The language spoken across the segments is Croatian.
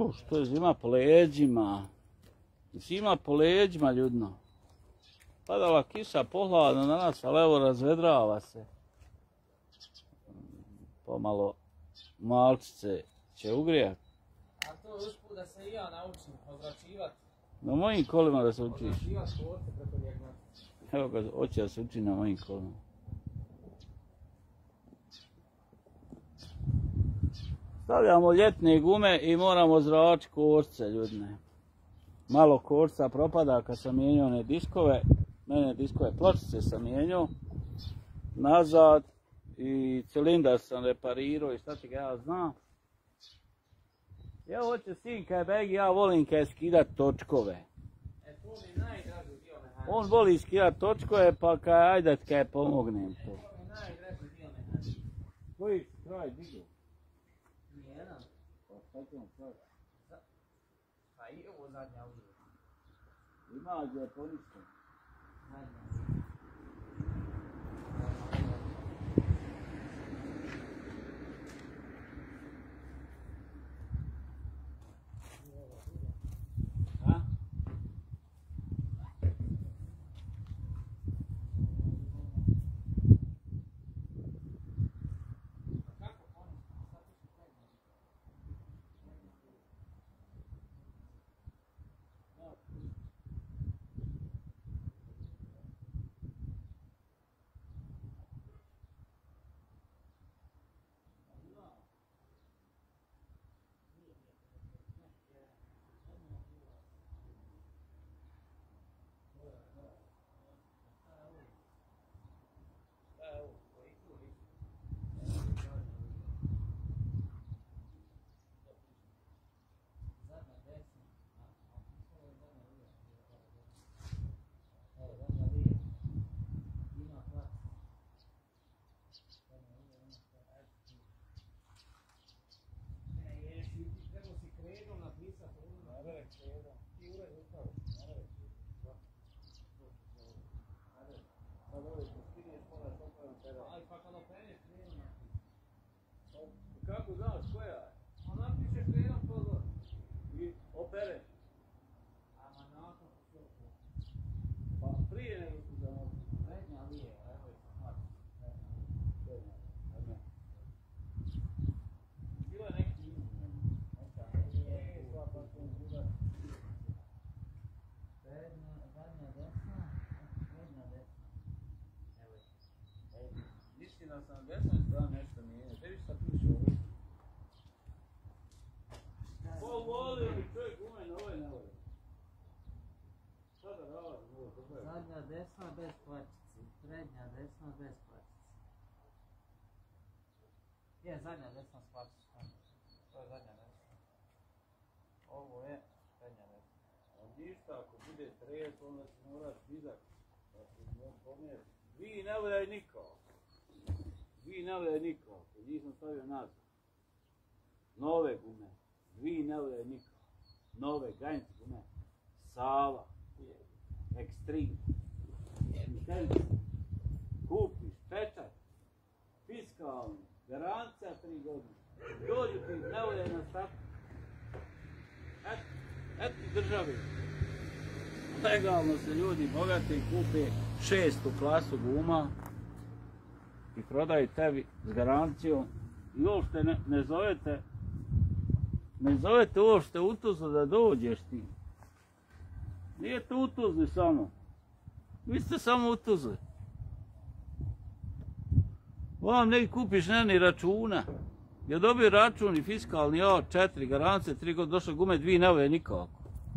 Što je zima po leđima. Zima po leđima, ljudno. Padala kiša pohladno na nas, ali evo razvedrava se. Pomalo malčice će ugrijati. A to usput da se i ja naučim ozračivati. Na mojim kolima da se učiš. Ozračivati škorce preko dijagnostice. Evo ga, hoće da se uči na mojim kolima. Stavljamo ljetne gume i moramo zračiti korce, ljudne. Malo korca propada kad sam mijenjao one diskove. Mene diskove pločice sam mijenjao nazad i cilindar sam reparirao i šta ti ga ja znam. Ja hoće sin kaj begi, ja volim kaj skidat točkove. To mi najdraži dio mehanike. On voli skidat točkove pa kaj ajde kaj pomognem to. To mi najdraži dio mehanike. Koji kraj digao? Nijedan. Pa šta će on sad? Pa i ovo zadnja uzor. Ima gdje je poništen. Kako znaš koja je? A napišeš kredom to gore. I opereš. Ama nakon što to. Pa prije nego su za nas. Prednja lije, evo je sad. Bilo je neki izmjen. Zadnja desna, prednja desna. Evo je. Mislim da sam desnoj strani nešto mijenio. Tebi šta piše ovo? Ko volio bi čovjek gume na ovaj ne volio? Šta da radi? Zadnja desna bez kvačice, prednja desna bez kvačice. Je, zadnja desna s kvačicom. To je zadnja desna. Ovo je prednja desna. A ništa, ako bude trez, onda će morat dizak. Da se on pomjeri. Vi ne voljaj nikao. Vi ne voljaj nikao. Njih sam stavio nazad. Nove gume. Vi ne voljaj nikao. Nove ganjske gume. Sava. Extreme. Intense. Kupiš, pečat. Fiskalni. Garancija 3 godine. Dođu ti ne voljaj na start. Eto ti državi. Legalno se ljudi bogati kupe 6. klasu guma i prodaju tebi s garancijom i uopšte ne zovete uopšte u Tuzlu da dođeš ti. Nije to u Tuzli samo. Vi ste samo u Tuzli. Vam ne kupiš ni računa. Ja dobio račun i fiskalni, 4 garancije, 3 godine došle gume, 2 ne volje nikako.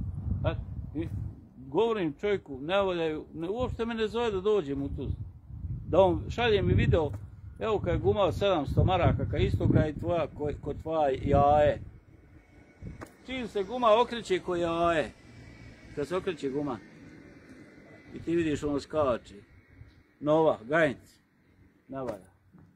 Govorim čovjeku, ne voljaju, uopšte me ne zove da dođem u Tuzlu. Da on šalje mi video, evo kad je guma 700 maraka, kad isto kad je tvoja, kod tvoja jaje. Čim se guma okreće ko jaje, kad se okreće guma, i ti vidiš ono skače. Nova, gajnic, ne valja.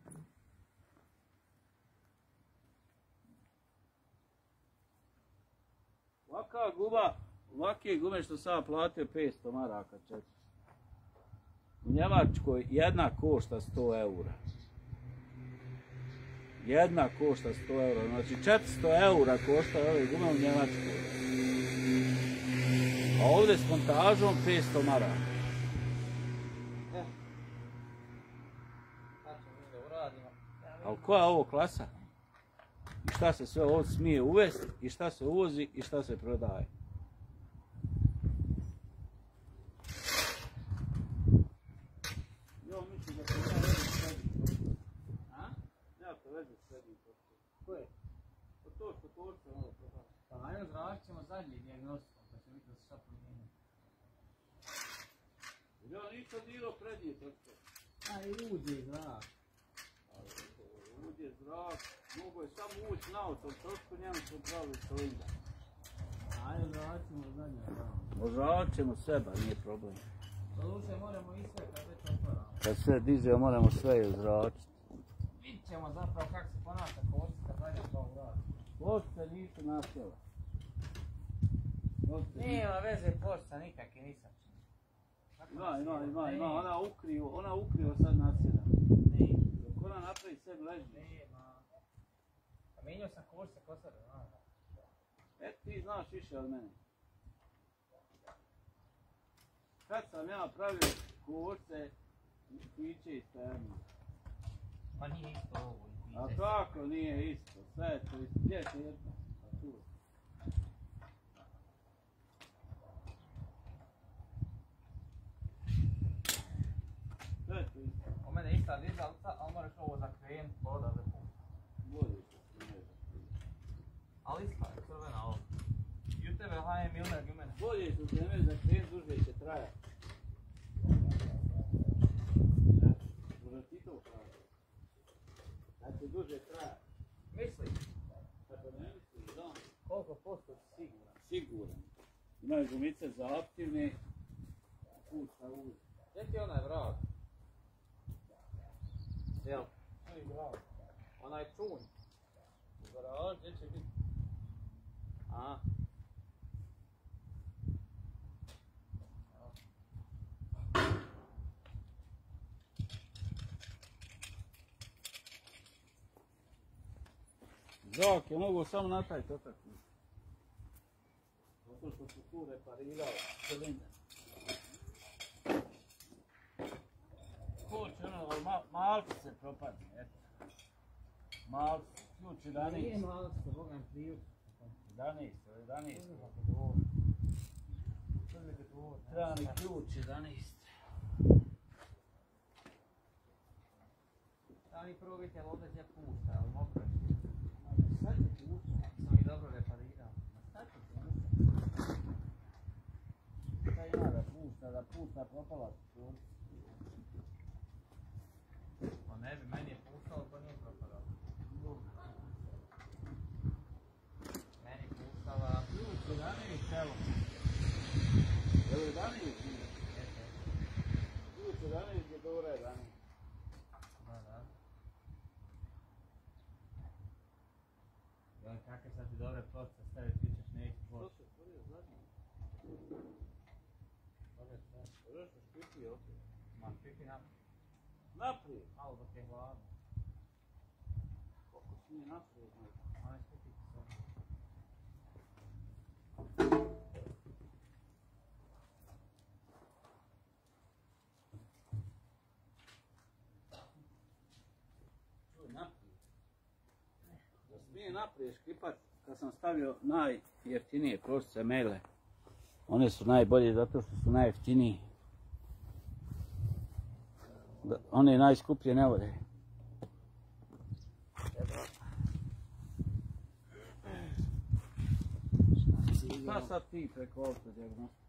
Ovakve gume što sam platio 500 maraka, 400. U Njemačkoj jedna košta 100 eura. Jedna košta 100 eura, znači 400 eura košta ove gume u Njemačkoj. A ovdje s montažom 500 maraka. Sad ćemo mi da uradimo. Ali koja je ovo klasa? I šta se sve ovdje smije uvesti, i šta se uvozi, i šta se prodaje? Jo, mislim da se ja vezu srednji. A? Ja to vezu srednji. Koje? To što torce malo prodaje. Pa ajmo zračit ćemo zadnji dijagnostikom, pa ćemo vidjeti da se šta promijenio. Ja nisam dirao prednje torce. A i uđe zrak. Uđe zrak, mogu je samo ući na auto, trošku njemu su pravi cilindar. Ajde zračit ćemo zadnji dijagnostikom. Možda ćemo seba, nije problem. Doduše moramo i sve kad već otvaramo. Kad sve diže, moramo sve izračiti. Vidit ćemo zapravo kako se ponaša kost kad zadnja to uradi. Pošta nisu nasjela. Nema veze pošta nikak i nisam čini. Ima, ona ukrivo sad nasjeda. Ne. Dok ona napravi sebi leži. Nema. A mijenjao sam kurse ko sebe, znaš. Ti znaš više od mene. Kad sam ja pravio kurse, piće i sperma. Pa nije isto ovo i piće. A kako nije isto? Sve je to isto. Gdje je to jedno? A tu. Sve je to isto. U mene je ista dizalica, ali moraš ovo zakrenut voda za put. Bolje što se ne zna. Ali ista je crvena ovo. I u tebe HM Milner i u mene. Bolje što se ne zna, kren duže će trajati. Možda ti to kaže. Da će duže trajati. Misliš? Tako ne misliš, da? Koliko posto si siguran? Siguran. Imaju gumice za aktivne, put sa uvijek. Gdje ti je onaj vrat? Jel? Koji vrat? Onaj čunj. U garaži, gdje će biti? A? Zrak je mogu samo na taj totak. Zato što su tu reparirali cilindar. Kuće ono, malci se propadne, eto. Malci, ključ 11. Nije malo se, Boga mi priju. 11. Strani ključ 11. Strani prvo vidite, ali ovdje je pušta, ali mokro je. Sad je pušta, sam ih dobro reparirao. Sad je pušta. Šta ima da pušta propala su. Pa ne bi, meni je puštalo, pa nije propalo. Meni je puštala Ključ 11, evo. Je li 11? Ključ 11 je dobro 11. Da. Joj, kakve sad ti dobre ploče staviti, ti ćeš neći To ploče. se otvorio zadnje. Dobre sve. Ovo što špipi opet. Ma, pipi naprijed. Naprijed. Malo dok je hladno. Koliko smije naprijed, znači. Aj, pipi se. Čuj, naprijed. Da smije naprijed škipat, kad sam stavio najjeftinije pločice mele. One su najbolje zato što su najjeftiniji. One najskuplje ne vode. Šta sad ti preko ovdje dijagnostika?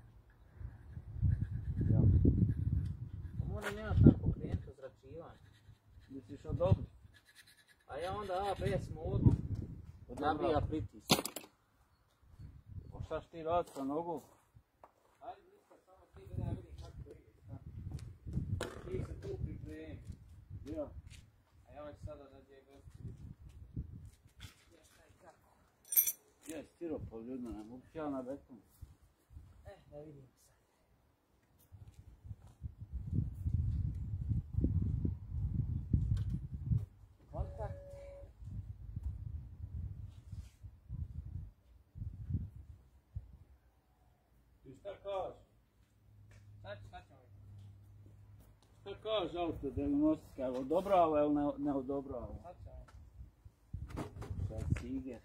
Ja. Mora nema tako klijentu zračivanje. Misliš odobri? A ja onda ABS modu nabija pritisak. Šta ćeš ti raditi sa nogom? Ajde, ništa, samo ti da ja vidim kako to ide. Ti se tu pripremi. Ja. A ja ću sada da dijagnostiku. Ja šta i kako. Je, stiropol ljudno, ne mogu ja na beton. Da vidimo sad. Kontakt. Šta kaže? Šta ćemo vidjeti? Šta kaže autodiagnostika? Evo odobrava ili ne odobrava? Šta ćemo? Sad ciger.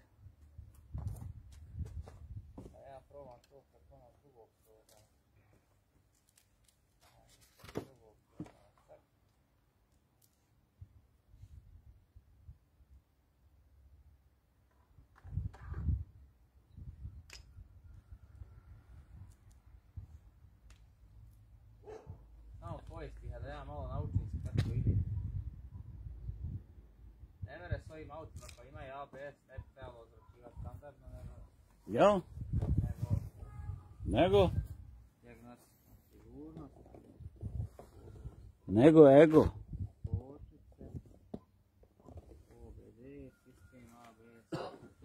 Da ja probam to preko onog drugog proda. Samo pojesti ga da ja malo naučim se kako ide. Ne mere s ovim autima pa imaju ABS, ne bi trebalo ozračivati standardno, Jel? Nego? dijagnostika sigurnost, Nego ego. kočice, OBD, sistem ABS,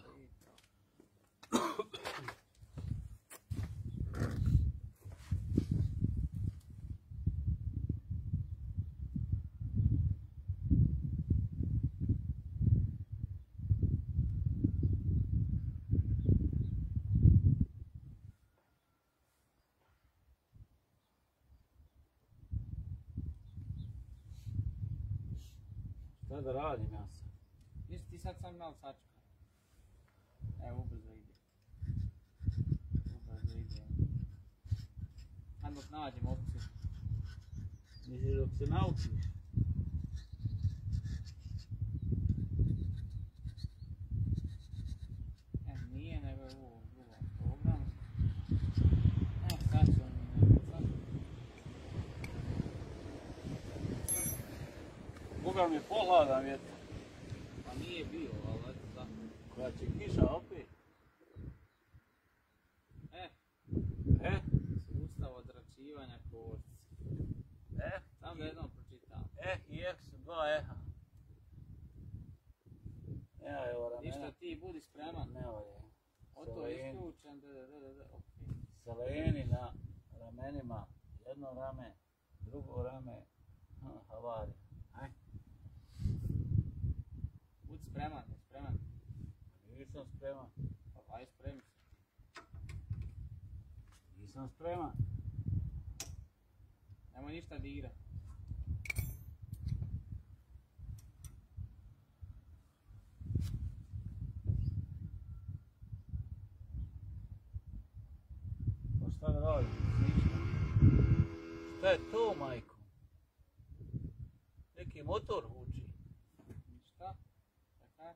Šta da radim ja sad? Viš ti sad sam malo sačka. Evo, ubrzo ide. Ubrzo ide. Ajmo dok nađem opciju. Misliš dok se naučiš? Nije, nego je u ovom drugom programu. Sad ću oni sad. Boga mi je pohladan vjetar. Pa nije bio, ali eto tako. Koja će kiša opet? Sustav odračivanja kočci. Samo da jednom pročitam. I X su dva eha. Ja, evo ramena. Ništa, ti budi spreman. Ne ovdje. Oto je isključen, okej. Seleni na ramenima. Jedno rame, drugo rame. Havarija. Aj. Budi spreman, je spreman. Nisam spreman. Pa aj spremi se. Nisam spreman. Nemoj ništa dirat. Pa šta da radim? Ništa. Šta je to, majko? Neki motor huči. Ništa. Čekaj.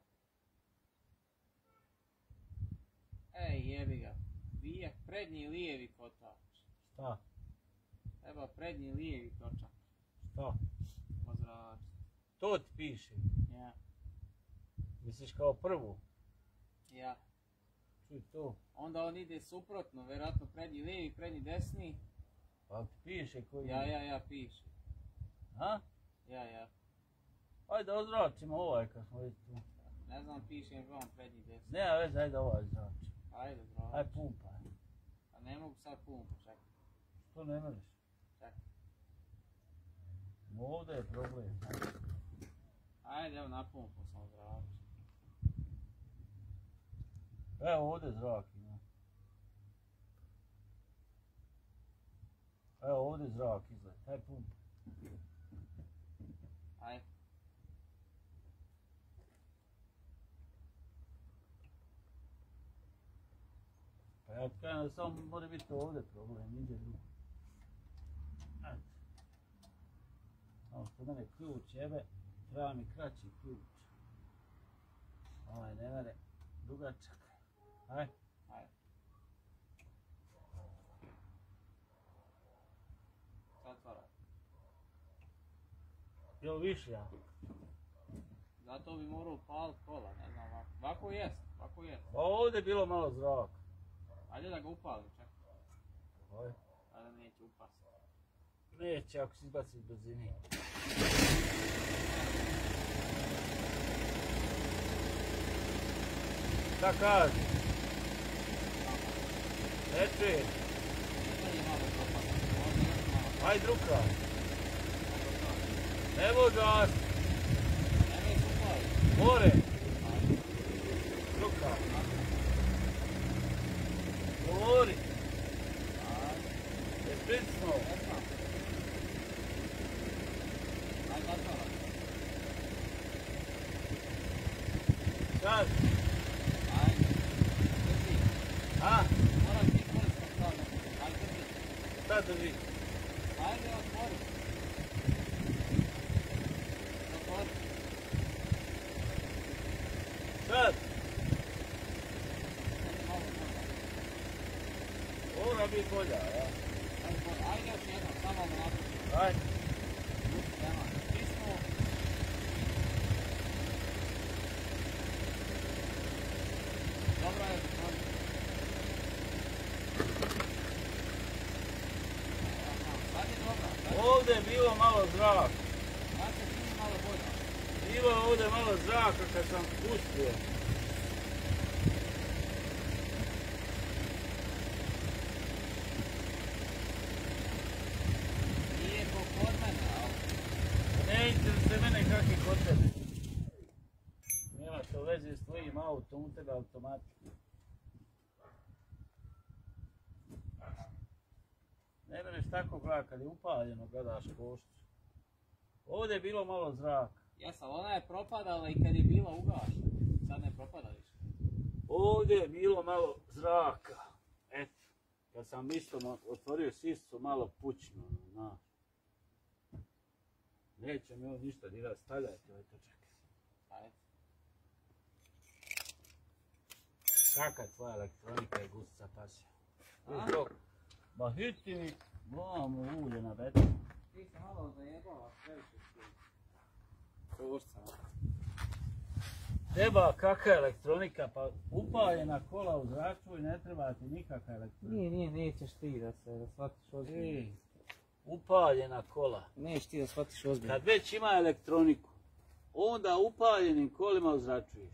Ej, jebi ga. Vijak, prednji lijevi kotač. Šta? Treba prednji lijevi točak. Šta? Ozrač. To ti piše. Ja. Misliš kao prvu? Ja. Čuj to. Onda on ide suprotno, vjerojatno prednji lijevi, prednji desni. Pa ti piše koji... Ja, piše. Ha? Ja. Ajde ozračimo ovaj kad smo već tu. Ne znam, piše mi vam prednji desni. Nema veze, ajde ovaj zrači. Ajde, zdravo. Ajde pumpaj. Pa ne mogu sad pumpu, čekaj. Što ne možeš? Čekaj. Ovdje je problem. Ajde, evo na pumpu sam zdravo. Evo ovdje zrak ima. Evo ovdje zrak izgleda. Ajde pumpaj. Ajde. Pa ja ti kažem da samo mora biti ovdje problem, niđe drugo. Ajde. Ovo što mene ključ jebe, treba mi kraći ključ. Ovaj ne mere dugačak. Ajde. Zatvaraj. Jel više ja? Zato bi morao palit kola, ne znam ovako. Ovako jest. Pa ovdje je bilo malo zraka. Ajde da ga upalim, čekaj. Ajde. Ajde neće upast. Neće ako si izbaci iz brzini. Šta kaži? Ne čujem. Ajde ruka. Ne može gasi. More. Ruka. Govori. Sad, Ajde. Drži. a? Moram ti korisno kao nekako. Ajde drži. Šta drži? Ajde otvori. Otvori. Sad, Ajde malo bolje. mora biti bolja, ja? Ajde bolje. Ajde još jedno, samo onako. Ajde. Nema. Stisnu. Dobro je, otvori. Aha, sad je dobra. Ovdje je bilo malo zraka. Sad se čini malo bolje. Bilo je ovdje malo zraka kad sam pustio. Nije ko kod mene, ali... Ne interesuje mene kak je kod tebe. Nema to veze s tvojim autom, u tebe automatski. Ne mereš tako gledati, kad je upaljeno gledaš koštu. Ovdje je bilo malo zraka. Jesam, ona je propadala i kad je bila ugašena. Sad ne propada više. Ovdje je bilo malo zraka. Eto, kad sam isto otvorio siscu, malo pućno, znaš. Neće mi ovo ništa dirat, stavljajte ovaj točak. Ajde. Kakva je tvoja elektronika je gustica pasja? A? Ba hiti mi, glamo ulje na beton. Ti se malo zajebala previše s tim. Košcama. Treba kakva elektronika, pa upaljena kola u zraču i ne treba ti nikakva elektronika. Nije, nećeš ti da shvatiš ozbiljno. Ej, upaljena kola. Nećeš ti da shvatiš ozbiljno. Kad već ima elektroniku, onda upaljenim kolima ozračuješ.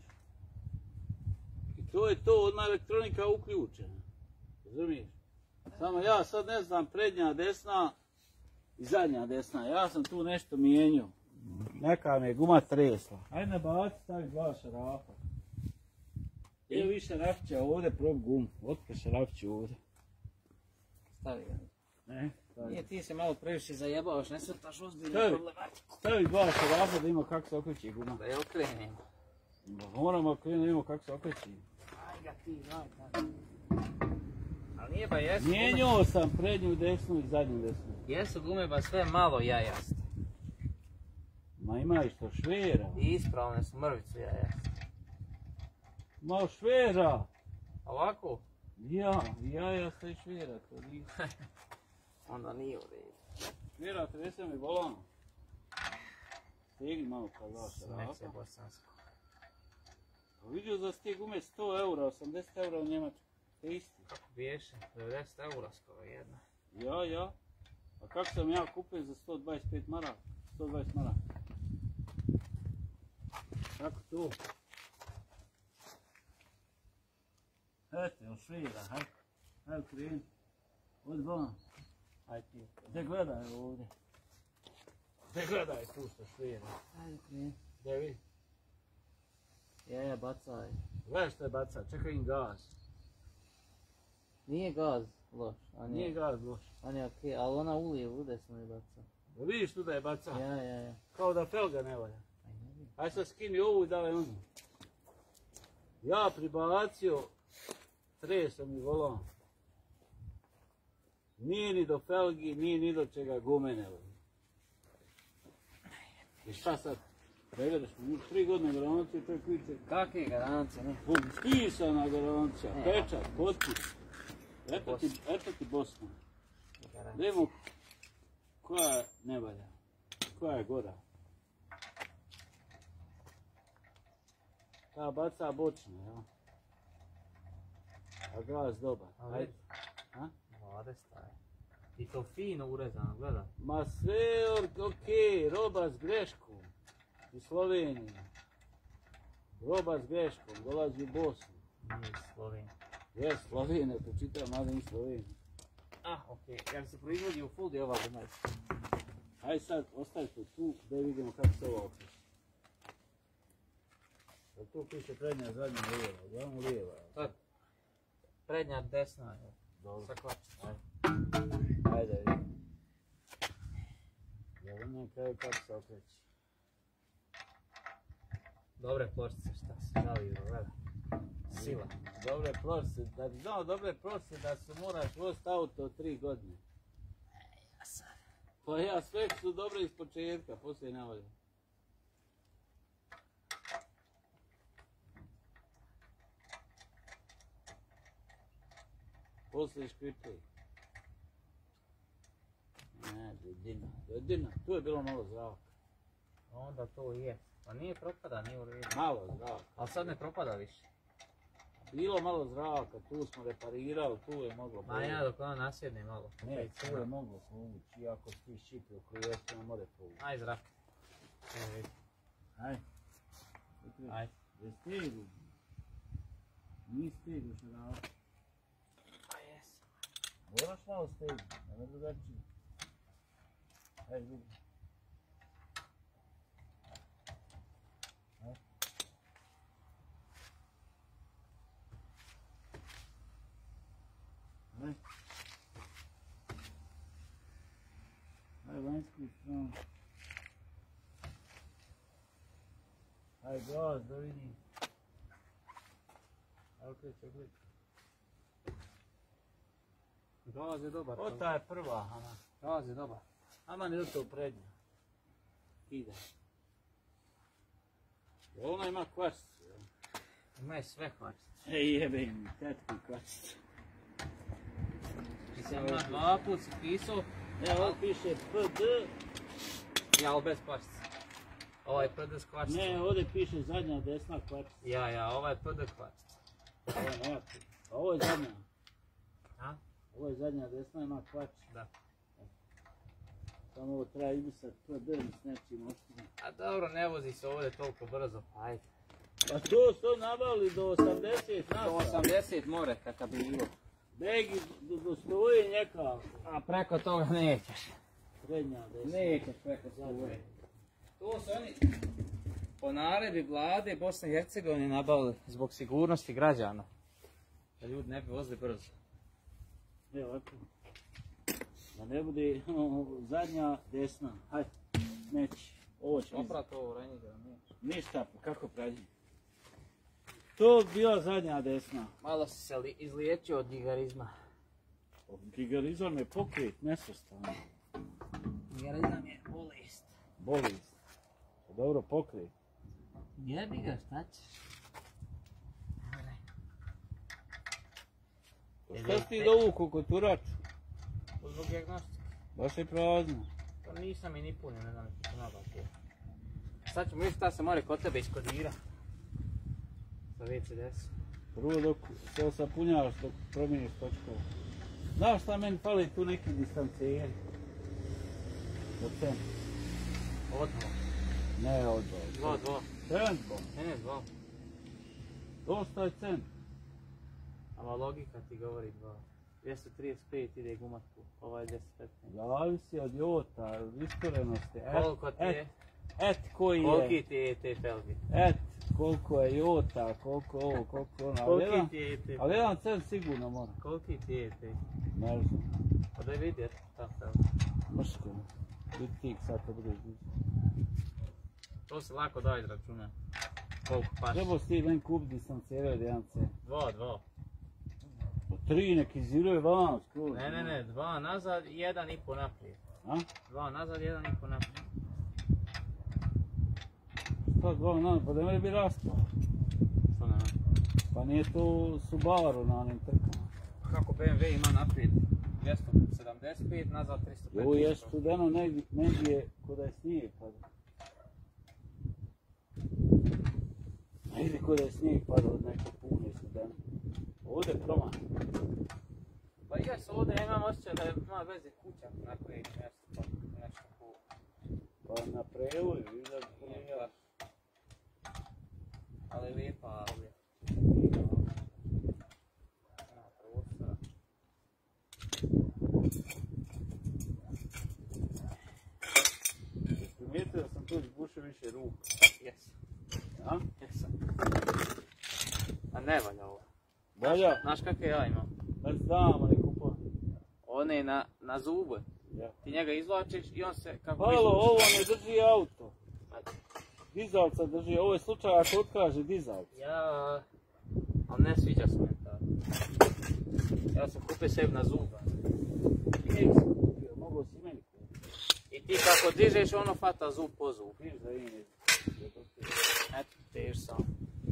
I to je to, odmah elektronika uključena. Razumiješ? Samo ja sad ne znam prednja desna i zadnja desna. Ja sam tu nešto mijenjao. Neka me guma tresla. Ajde baci, stavi dva šarafa. Evo više šarafća ovdje, prob gumu. Otkri šarafći ovdje. Stavi ga. Ne? Nije, ti se malo previše zajebavaš, ne shvataš ozbiljno Stavi. problematiku. Stavi dva šarafa da ima kako se okreći guma. Da je okrenemo. Moramo okrenuti, da ima kako se okreći. Aj ga ti, daj. Ali nije ba jesu Mijenjao sam prednju desnu i zadnju desnu. Jesu gume ba sve malo jajaste. Ma ima i što švera. I ispravne su mrvicu jajaste. Ma švera. Ovako? Ja sam i švera, to nije. Onda nije u redu. Švera, trese mi volan. Stegni malo pa dva Smeće šarafa. bosansko. Pa vidio za ste gume 100 eura, 80 eura u Njemačku. Te isti. Kako biješe? 90 eura skoro jedna. Ja. A kako sam ja kupio za 125 maraka? 120 maraka. Kako to? Eto, jel švira, hajde. Hajde kreni. Odi van. Aj ti. Gdje gledaj ovdje. Gdje gledaj tu što švira. Ajde kreni. Gdje vidi. Jaja bacaj. Gledaj što je baca, čekaj im gaz. Nije gaz loš. Nije gaz loš. On je okej, ali ona ulije udesno je baca. Da vidiš tu da je baca? Ja. Kao da felga ne valja. Aj ne vidim. Aj sad skini ovu i daj onu. Ja pribacio, treso mi volan. Nije ni do felgi, nije ni do čega gume ne valja. I šta sad? Pregledaš mi 3 godine garancije, to je kliče. Kakve garancije, ne? Pisana garancija, Ne. pečat, potpis. Eto ti Bosna. Dajmo koja ne valja, koja je gora. Ta baca bočne, ja. A gaz dobar. Ajde. A? 20 je. I to fino urezano, gledaj. Ma sve okej, roba s greškom. Iz Slovenije. Roba s greškom, dolazi u Bosnu. Nije iz Slovenije. Je, Slovenija, to čitam, mada i Slovenija. Okej. Jer se proizvodi u Fuldi ova gumeca. Hajde sad, ostavi to tu, da vidimo kako se ovo okreće. Da tu piše prednja, zadnja, lijeva, uglavnom lijeva. Sad. Prednja desna je. Dobro. Sa klačicom. Ajde, vidimo. Da vidimo kako se okreće. Dobre pločice, šta si nalio, gleda. Sila. Dobre pločice, da bi znao dobre pločice da se moraš voziti auto od 3 godine. Pa ja, sve su dobre iz početka, poslije ne valja. Poslije škripaju. Ne, jedina. Tu je bilo malo zraka. Onda to je. Pa nije propada, nije u redu. Malo zraka. Ali sad ne propada više. Bilo malo zraka, tu smo reparirali, tu je moglo Ma ja dok ona nasjedne malo. Ne, tu je moglo povući, iako svi šipi u klijestu ne more povući. Aj zrak. Aj. Aj. Jesi stigu? Nisi stigu što dao. Pa jesam. Moraš malo stigu, a ne drugačije. Aj, drugi. Aj. Aj. Aj, vanjsku stranu. Aj, gaz, da vidim. Aj, okreći. Gaz je dobar. Ota je prva, Hama. Gaz je dobar. Hama ne to prednja. Ide. Ona ima kvačicu, jel? Ima je sve kvačice. Ej, jebe mi, tetku kvačicu. Ti sam ima 2 put si pisao. Ne, ovo piše PD. Ja, ali bez kvačice. Ovaj PD s kvačicom. Ne, ovdje piše zadnja desna kvačica. Ja, ovaj PD kvačica. Ovo je ovako. A ovo je zadnja. A? Ovo je zadnja desna, ima kvačicu. Da. Samo ovo treba izbrisati PD s nečim ostinom. A dobro, ne vozi se ovdje toliko brzo, pa ajde. Pa to su nabavili do 80 nasa. Do 80 more kakav bi bilo. Begi do stoji njeka. A preko toga nećeš. Prednja desna. Nećeš preko toga. To su oni po naredbi vlade Bosne i Hercegovine nabavili zbog sigurnosti građana. Da ljudi ne bi vozili brzo. Evo ovako. Da ne bude zadnja desna. Hajde, neći. Ovo će Oprat ovo renjiga, neće. ništa, kako pravi. To bila zadnja desna. Malo si se izliječio od gigarizma. Gigarizam je pokret, nesvrstano. Gigarizam je bolest. Bolest. Dobro pokret. Jebi ga, šta ćeš? Šta si ti dovuku kod turaču? Zbog dijagnostike. Baš je prazno. To nisam i ni punio, ne znam ti to nabavio. Sad ćemo vidjeti šta se more kod tebe iskodira. Sa VCDS. Prvo dok se osapunjavaš, dok promijeniš točkovo. Znaš šta meni fali tu neki distancijeri? Do centra. Odvo. Ne odbao. Dva. Centrom. Ne, 2. Dosta je centar. Ama logika ti govori 2. 235 ide gumatku, ovaj 215. Zavisi od jota, iskorenosti. Koliko ti je? Koji je? Koliki ti je te felge? Koliko je jota, koliko ovo, koliko ono. Koliki ti je te? Ali jedan cent sigurno mora. Koliki ti je te? Ne znam. Pa daj vidi ta felga. Možko. Biti tik sad to bude izvući. To se lako da izračuna. Koliko paš? Trebao si ti ven kup distancijera od jedan cent. 2. Po 3 nek iziruje van skroz. Ne, 2 nazad i 1,5 naprijed. A? 2 nazad i 1,5 naprijed. Šta 2 nazad, pa da ne bi raspao. Što ne? Pa nije to Subaru na onim trkama. Kako BMW ima naprijed 275, nazad 315. Ovo je studeno negdje kod je snijeg pada. Negdje kod je snijeg pada od neko puno studeno. Ovdje promaš. Pa jes ovdje ja imam osjećaj da ima veze kuća na koje je nešto cool. Pa na prevoju, vidim da Ali lijepa ovdje. Ima prostora. Primijetio da sam tu izbušio više ruka. Jesam. A? Jesam. A ne valja ovo. Valja? Znaš kakve ja imam? Ne znam, ali kupujem. On je na zube. Ja. Ti njega izvlačiš i on se kako Halo, ovo ne drži auto. Ajde. dizalca drži, ovo je slučaj ako otkaže dizalca. Ali ne sviđa se meni tako. Ja sam kupio sebi na zuba. Nije sam kupio, mogu si meni kupiti. I ti kako dižeš, ono fata zub po zub. Viš da ide. Eto, tež sam.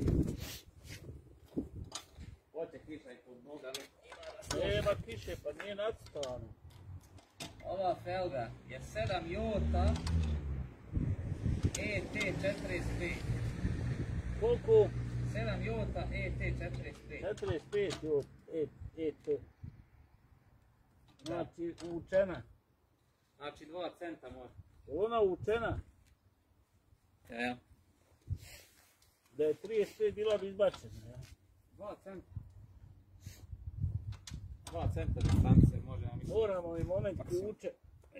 Hoće kiša i pod noga. Nema kiše, pa nije nacrtano. Ova felga je 7 jota ET45. Koliko? 7 jota ET45. 45 jota ET. Znači uvučena. Znači 2 centa može. Je ona uvučena? Ja. Da je 35 bila bi izbačena. Ja. 2 centa. 2 centa distance može, ja mislim. Moramo i moment uvuče.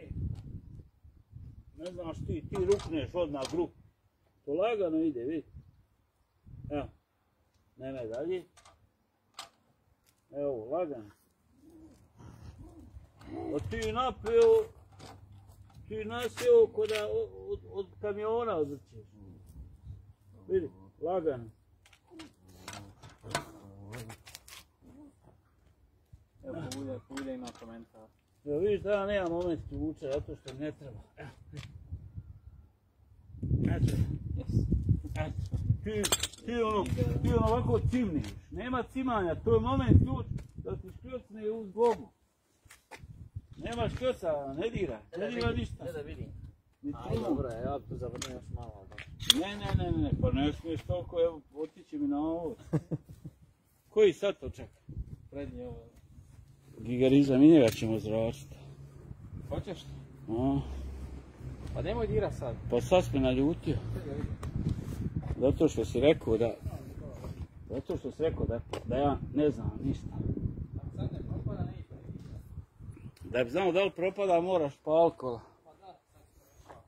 Ne znaš ti rukneš odmah grup. To lagano ide, vidi. Evo. Nema dalje. Evo, lagano. A ti napio, ti nasio ko da od kamiona odvrćeš. Vidi, lagano. Evo, Pulja ima komentar. Evo vidiš da ja nemam moment uvuče, zato što ne treba. Evo. Eto. Eto. Ti ono ovako cimniš. Nema cimanja, to je moment ključ da ti škljucne uz globu. Nema škljuca, ne dira ništa. Ne da vidim. Ni A, trunu. dobro, ja tu zavrnem još malo. Ne, pa ne smiješ toliko, evo, otići mi na ovo. Koji sad to čeka? Prednji ovo. Gigarizam i njega ćemo zračiti. Hoćeš? A, Pa nemoj dira sad. pa sad si me naljutio. Zato što si rekao da ja ne znam ništa. Sad ne propada ništa. Da bi znao da li propada moraš pa alkohola. Pa da, sad se propada.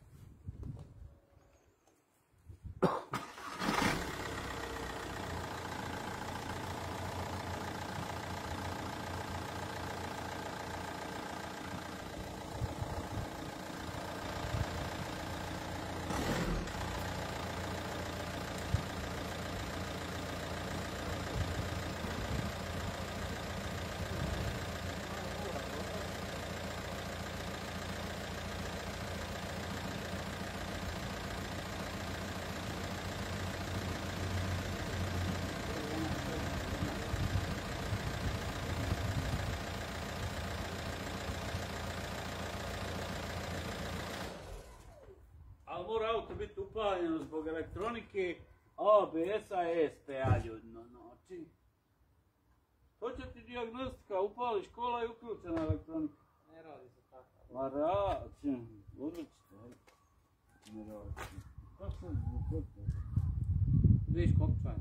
Ali mora auto biti upaljeno zbog elektronike, ABS-a i ESP-a ljudno noći. To će ti dijagnostika, upališ kola i uključena elektronika. Ne radi se tako. Ma radi, odlično. Ne radi. Kako se zbog? Vidiš kopčanje.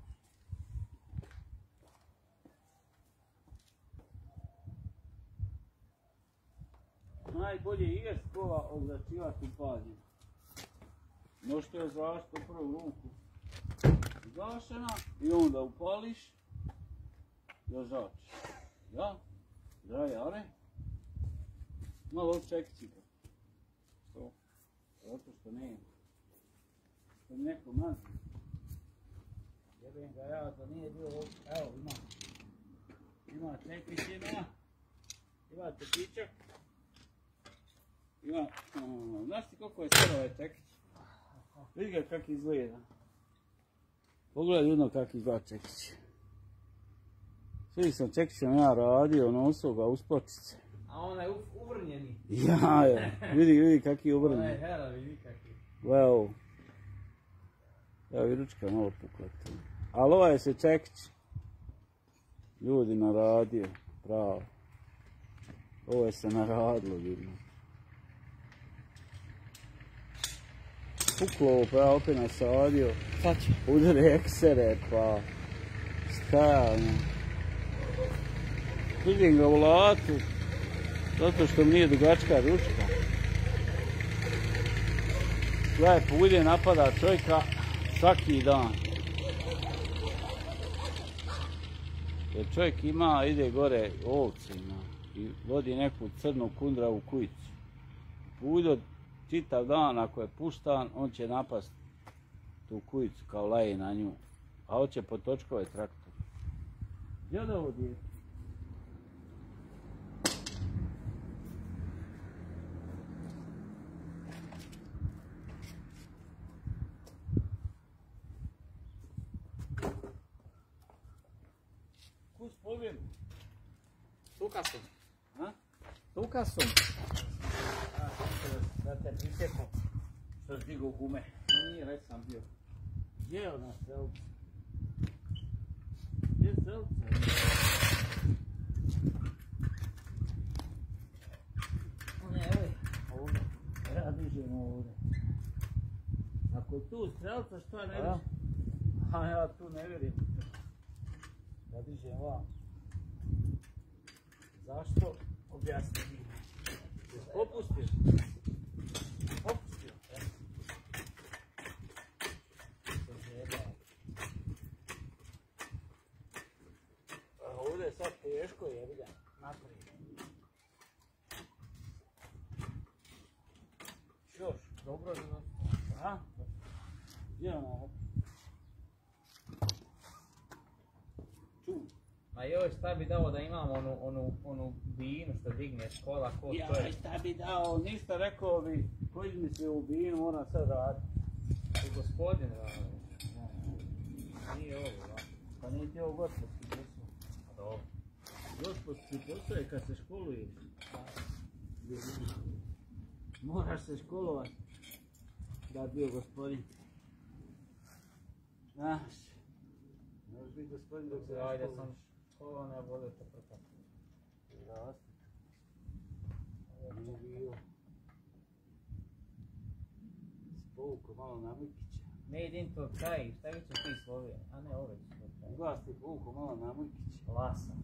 Najbolje je kola ozračivati upaljenje. Možete je zračiti u prvu ruku zašena i onda upališ i ožačiš. Ja? Drajare? Malo čekci ga. Što? Zato što nema. Što mi neko mazi. Jebem ga ja da nije bio ovdje. Evo ima. Ima čekić, ima čekićak. Ima, znaš ti koliko je sad ovaj čekić? Vidi ga kak izgleda. Pogledaj jedno kak izgleda čekić. Svi sam čekićem ja radio, nosio ga uz pločice. A onaj uvrnjeni. Ja, vidi kak je uvrnjen. Onaj hera, vidi kak je. Wow. Evo i ručka malo pukla tu. Ali ovaj se čekić. Ljudi naradio, pravo. Ovo je se naradilo, vidno. Puklo, pa ja opet nasadio. Sad će. Udari eksere, pa stajano. Vidim ga u latu, zato što mi nije dugačka ručka. Gledaj, Pulje napada čovjeka svaki dan. Jer čovjek ide gore ovcima i vodi neku crnu kundravu kujicu. Puljo čitav dan, ako je puštan, on će napast tu kujicu kao laje na nju. A hoće potočkove traktor. Gdje je ovo dijete? Kus povijem? Tuka sam. A? Tuka sam. Da te prisjetim što si digao gume. Nije, već sam bio. Gdje je ona strelca? Gdje je strelca? Ne, Ovdje. Ja dižem ovdje. Ako je tu strelca, što ne vidim? A ja tu ne vjerujem. Ja dižem vam. Zašto? Objasni mi. Popustio. Popustio. Ovdje je sad teško, jebi ga. Naprijed. Još, dobro za nas. A? Gdje je ona? Čuj. Ma joj, šta bi dao da imamo onu binu što digne škola, ko to Ja, je? šta bi dao, ništa rekao bi, ko izmislio u binu, mora sad raditi. To gospodin radi. Nije ovo, da. Pa nije ti ovo gospodski posao. A dobro. Gospodski posao je kad se školuješ. Moraš se školovat da bi bio gospodin. Znaš, možeš biti gospodin dok se ne Ajde, školuješ. sam škola ne vole to propati. Rasti. Nije bilo. Spolko malo na Mikića. Made in Turkaj, šta vi će ti Slovije? A ne, ove će Turkaj. Ugasti Spolko malo na Mikića. Lasa.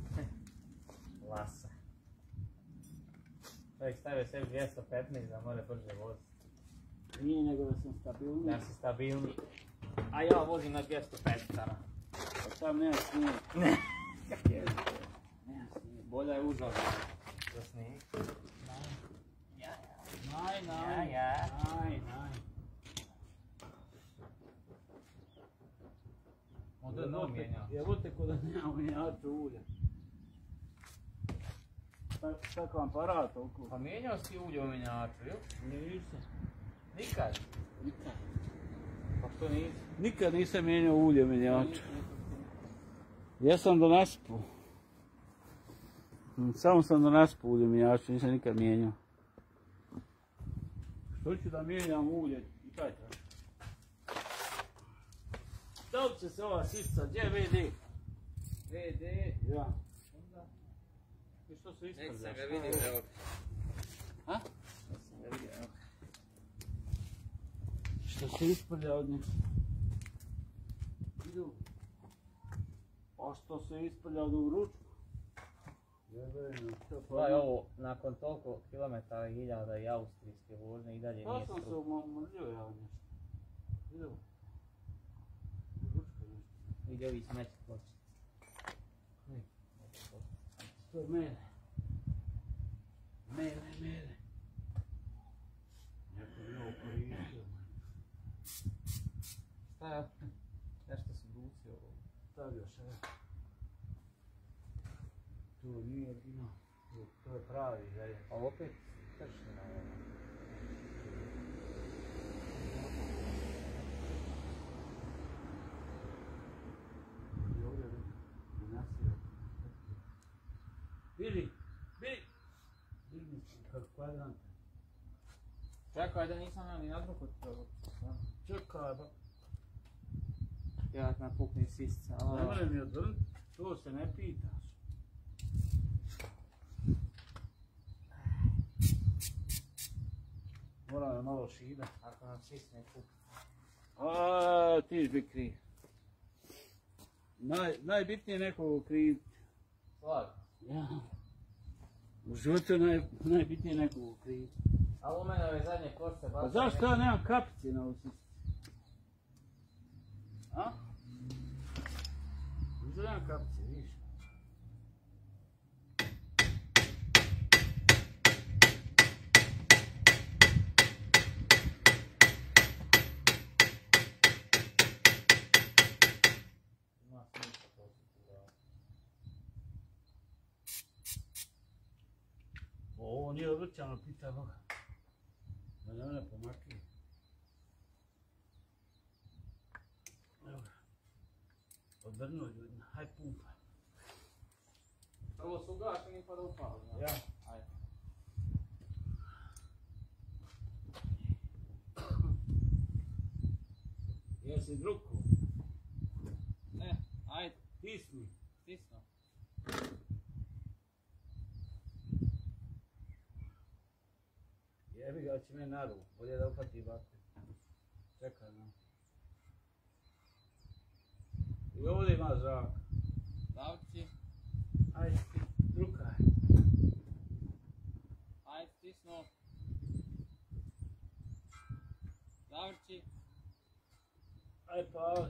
Lasa. Čovjek stavio sebi 215 da more brže voziti. Nije nego da sam stabilniji. Da si stabilni. A ja vozim na 215. Pa tam nema snijeg. Ne. Nema snijeg. Bolja je uzor za snijeg. Naj. Onda je novo mijenjao. Evo te ko da nema mjenjača ulja. Takav aparat toliko. Pa mijenjao si ulje u menjaču, jel? Nisam. Nikad. Nikad. Pa što nisi? Nikad nisam mijenjao ulje u mjenjaču. Ja sam do nasipu. Samo sam do nasipu ulje u mjenjaču, nisam nikad mijenjao. Što ću da mijenjam ulje i taj tako. Da li će se ova sisca, gdje je VD? VD. Ja. I što se ispravlja? Nek sam ga vidio, evo. A? Nek sam ga vidio, evo. Što se ispravlja od njih? Idu. A što se ispravlja od u ručku? Gledaj ovo, nakon toliko kilometara i hiljada i austrijske vožnje i dalje Pa nije sam se struka. umrzio ja nešto. Idu. Ručka nešto. Vidio ovi smeće ploče. To je mele. Mele. Neko je ovo koristio. Šta je? Nešto si bucio ovo. Stavio se. To nije original. To je pravi želje. A opet kršina ovo. I ovdje nasio. Bili. Digni se kako kvadranta. Čekaj da nisam ja ni na drugu to. Čekaj, ba. Ja napukni sisca. Ne mora mi odvrnuti, to se ne pitaš. Mora me malo šida. Ako nam sisne kup. A, ti bi kriv. Najbitnije nekog kriv. Slag. Ja. U životu najbitnije nekog kriv. Ali u mene ove zadnje košce baš... Pa zašto ja nemam kapice na ovom sisci? A? Zašto nemam kapice, vidiš? nije odvrćano, pita Boga. Da ne mene pomakli. Evo ga. Odvrnuo ljudima, haj pumpaj. Prvo su ugašeni pa da upali. Ja. Ajde. Jesi druku? Ne, ajde, Tisni. stisno. Jebi ga, će me naru. Bolje da upati bater. Čekaj, no. I ovdje ima zrak. Davči, Ajde, drukaj. ajde, stisno. Zavrći. Ajde, pali.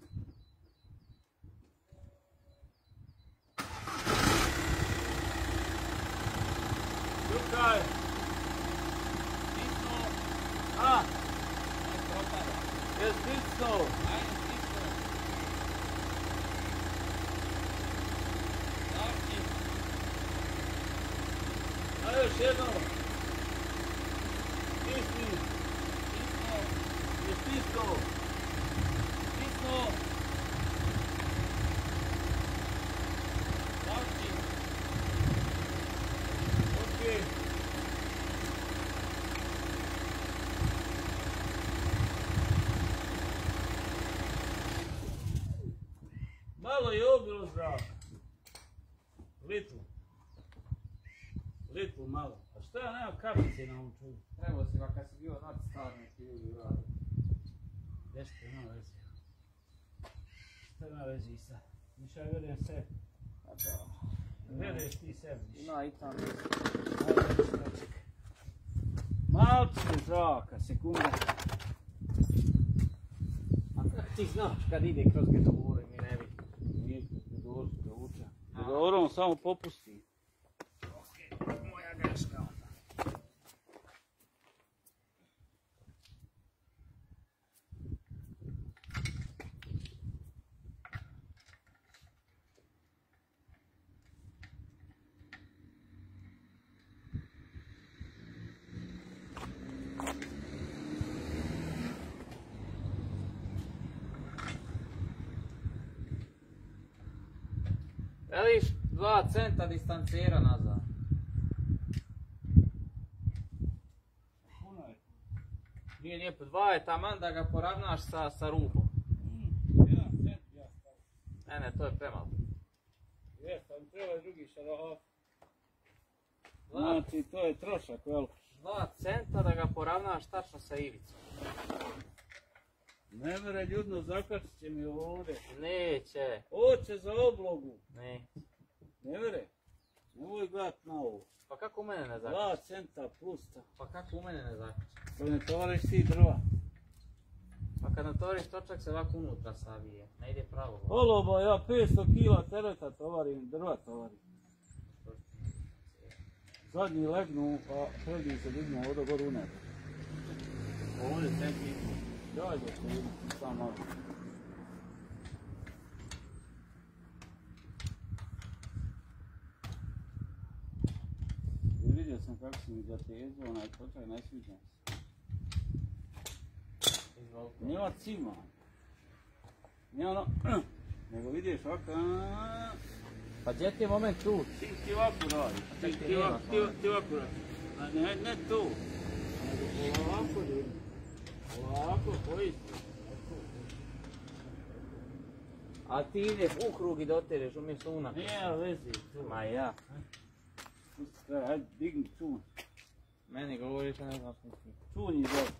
Drukaj. Stisno. A, Ajde, propada. je stisno. Ajde, stisno. Zavrći. Ajde, još jednom. Stisni. Stisno. Je stisno. Stisno. Zavrći. Okej. Malo je obilo zraka. Litru malo. A šta ja nemam kapice na ovom čudu? Trebao si ga kad si bio nad starnim ti ljudi uradi. Nešto ima veze. Šta ima veze i sad? Niša ja vjerujem sebi. A da. Vjeruješ ti sebi. Ima i tam. Malce zraka, sekunda. A kako ti znaš kad ide kroz Gedovoru mi ne vidi? Nije Gedor da uče. Gedor on samo popusti. Moja greška onda. Veliš 2 centa distancira nazad. Puno je. Nije lijepo, 2 je taman da ga poravnaš sa rubom. Jedan cent ja stavim. Ne, to je premalo. Jes, ali treba i drugi šarahov. Dva. Znači, to je trošak veliki. 2 centa da ga poravnaš tačno sa ivicom. Ne mere ljudno, zakačit će mi ovdje. Neće. Oće za oblogu. Ne. Ne mere. Nemoj gledat na ovo. Pa kako u mene ne 2 zakači? centa plus ta. Pa kako u mene ne zakači? To ne tovariš ti drva. Pa kad natoriš točak se ovako unutra savije. Ne ide pravo. Olobo, ja 500 kila tereta tovarim, drva tovarim. Zadnji legnu, pa prednji se dignu ovdje gore u nebo. Ovdje centi. Daj da se vidim, sam malo. I vidio sam kako si mi zatezao, onaj točak, ne sviđa se. Izvolite. Nema cima. Nije ono, nego vidiš ovako, Pa gdje ti je moment tu? ti ovako radiš, ti ovako radiš. A ne tu, nego ovako ljudi. Ovako, koji si? A ti ideš u krug i dotereš umjesto unak. Nije vezi tu. Ma ja. Hajde, digni čun. Meni govoriš, a ne znaš ništa. Čun je dobro.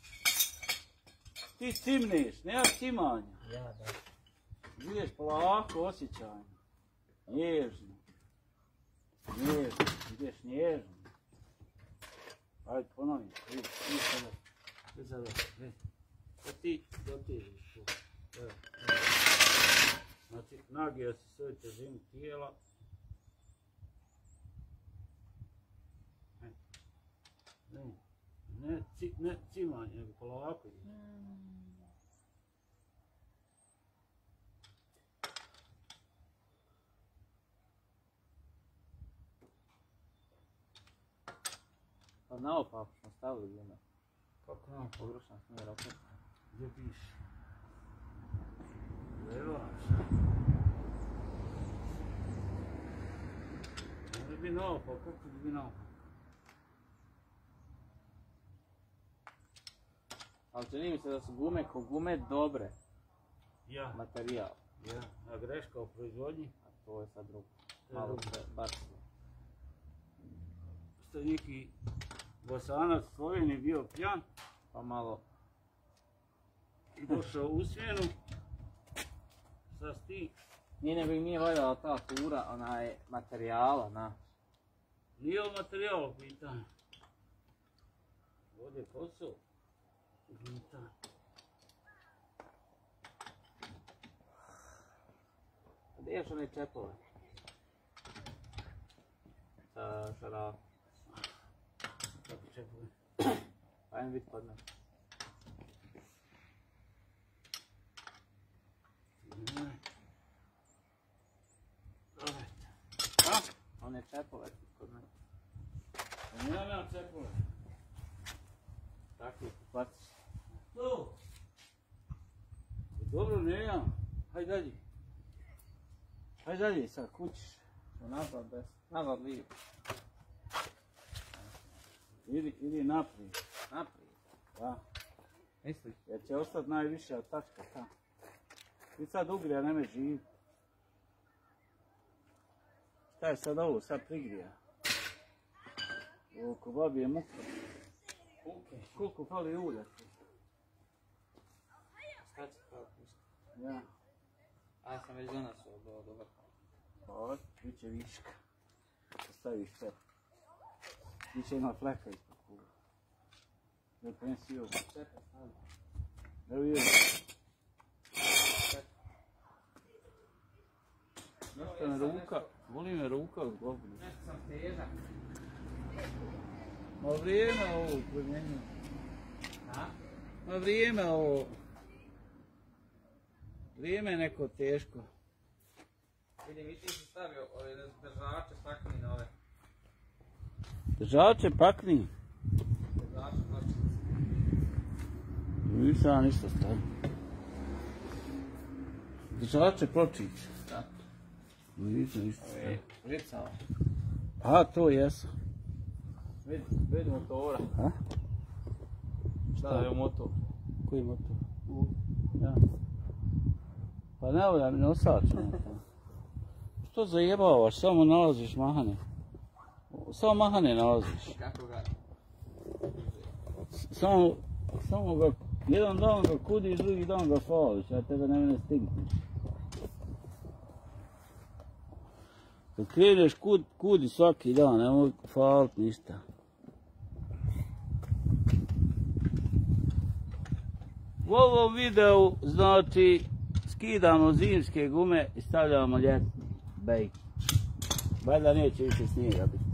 Ti cimneš, nema cimanja. Ja, da. Ideš polako, osjećajno. Nježno. Nježno, ideš nježno. Ajde, ponovim. Vidi sada. Vidi sada, vidi. Pa ti dotižeš tu. Evo. Znači, nagija si svoju težinu tijela. Ne cimanje, nego polako ideš. Pa naopako smo stavili gume. Kako nam? Pogrešno smjer opet. Gdje piše? Levač. Može bi naopako, kako bi naopako? Ali čini mi se da su gume ko gume dobre. Ja. Materijal. Ja. A greška u proizvodnji? A to je sad drugo. To je Malo drugo. se bacilo. Što je neki Bosanac u Sloveniji bio pijan, Pa malo. došao u smjenu, sad sti, Nije nego im nije valjala ta tura, onaj materijala, na. nije o materijalu pitanje. Ovdje je posao u pitanju. Gdje ješ one čepove? Sa šarafa. Kako čepovi? Ajme biti kod nas. A? One čepove kod nas. Nemam čepove. Tako ih baciš. Tu! Dobro, nemam. Hajde dalje. Hajde dalje sad, kućiš. Nazad bez. Nazad lijevo. Idi naprijed. Naprijed. Da. Misliš? Jer će ostati najviše od tačka ta. Ti sad ugrija, neme živi. Šta je sad ovo? Sad prigrija. Oko babi je muka. Koliko fali ulja? Šta će kao pusti? Ja. A ja sam već donasao do vrha. Pa, bit će viška. Ostaviš sve. Biće ima fleka ispod kuga. Da prenesi ovo. Čekaj, stavim. Evo je. Nešto me ruka, boli me ruka u glavu. Nešto sam težak. Ma vrijeme ovo primjenju. A? Ma vrijeme ovo. Vrijeme je neko teško. Vidim i ti si stavio ove držače pakni na ove. Držače pakni. Držače pločice. Nisam ja ništa stavio. Držače pločice. Da. Nisam ništa Ove stavio. žicava. A, to jesu. Vidi motora. A? Da, je motor. Koji motor? Ja. Pa ne volja mi nosač. Što zajebavaš? Samo nalaziš mahane. Samo mahane nalaziš. Kako ga? Samo ga, jedan dan ga kudiš, drugi dan ga fališ, a tebe ne stigneš. Kad kreneš kudi svaki dan, nemoj falit ništa. U ovom videu, znači, skidamo zimske gume i stavljamo ljetni bejk. Valjda neće više snijega biti.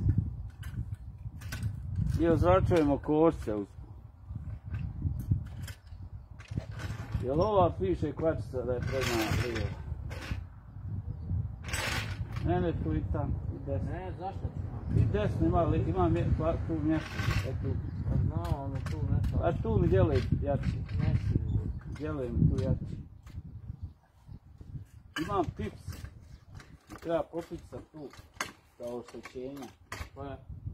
I ozračujemo košce uz. Jel ova piše kvačica da je prednja prije? Ne, tu i tam, i desno. Ne, zašto ću? I desno ima tu mjesto. E tu. Pa znao, ono tu nešto. A tu mi djeluje jači. Nesi. Djeluje mi tu jači. Imam pips. Treba popiti sa tu. Kao oštećenja. Koja?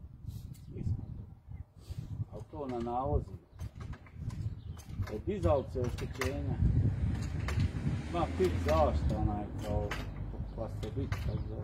Ali to na navozi. Dizalce oštećenja. Ima pips zašta onaj kao plastobit. Tako zove.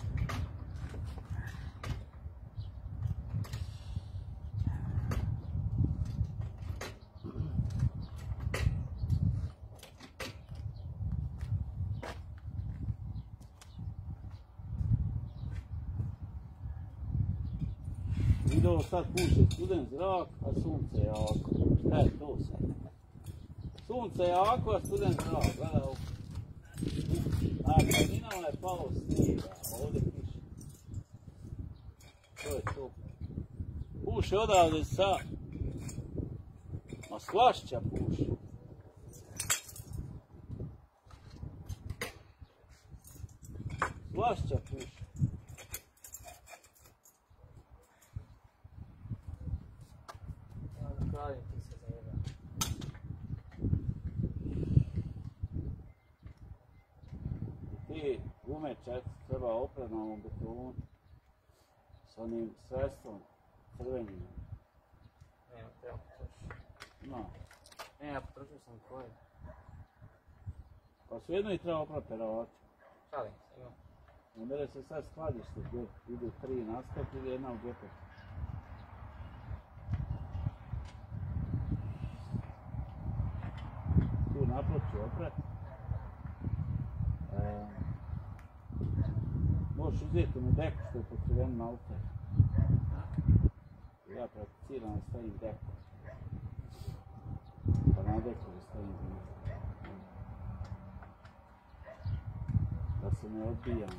Vidio sad puše studen zrak, a sunce je jako. Šta je to sad? Sunce je jako, a studen zrak, gledaj ovo. A planinama je palo snijega, a ovdje piše. To je to. Puše odavde sa... Ma slašća puše. Slašća puše. I gume 4 treba oprat na ovom betonu. S onim sredstvom crvenim. Nema, treba potrošiti. No. Ja potrošio sam koje. Pa svejedno i treba oprat peravača. Šalim se, imam. Umere se sad skladište gdje idu 3 naskap ili jedna u džepu. Tu naplaću oprat. Možeš uzeti onu deku što je pokriveno na auto. Ja prakticirano stavim deku. Pa na deku stavim da se ne odbijam.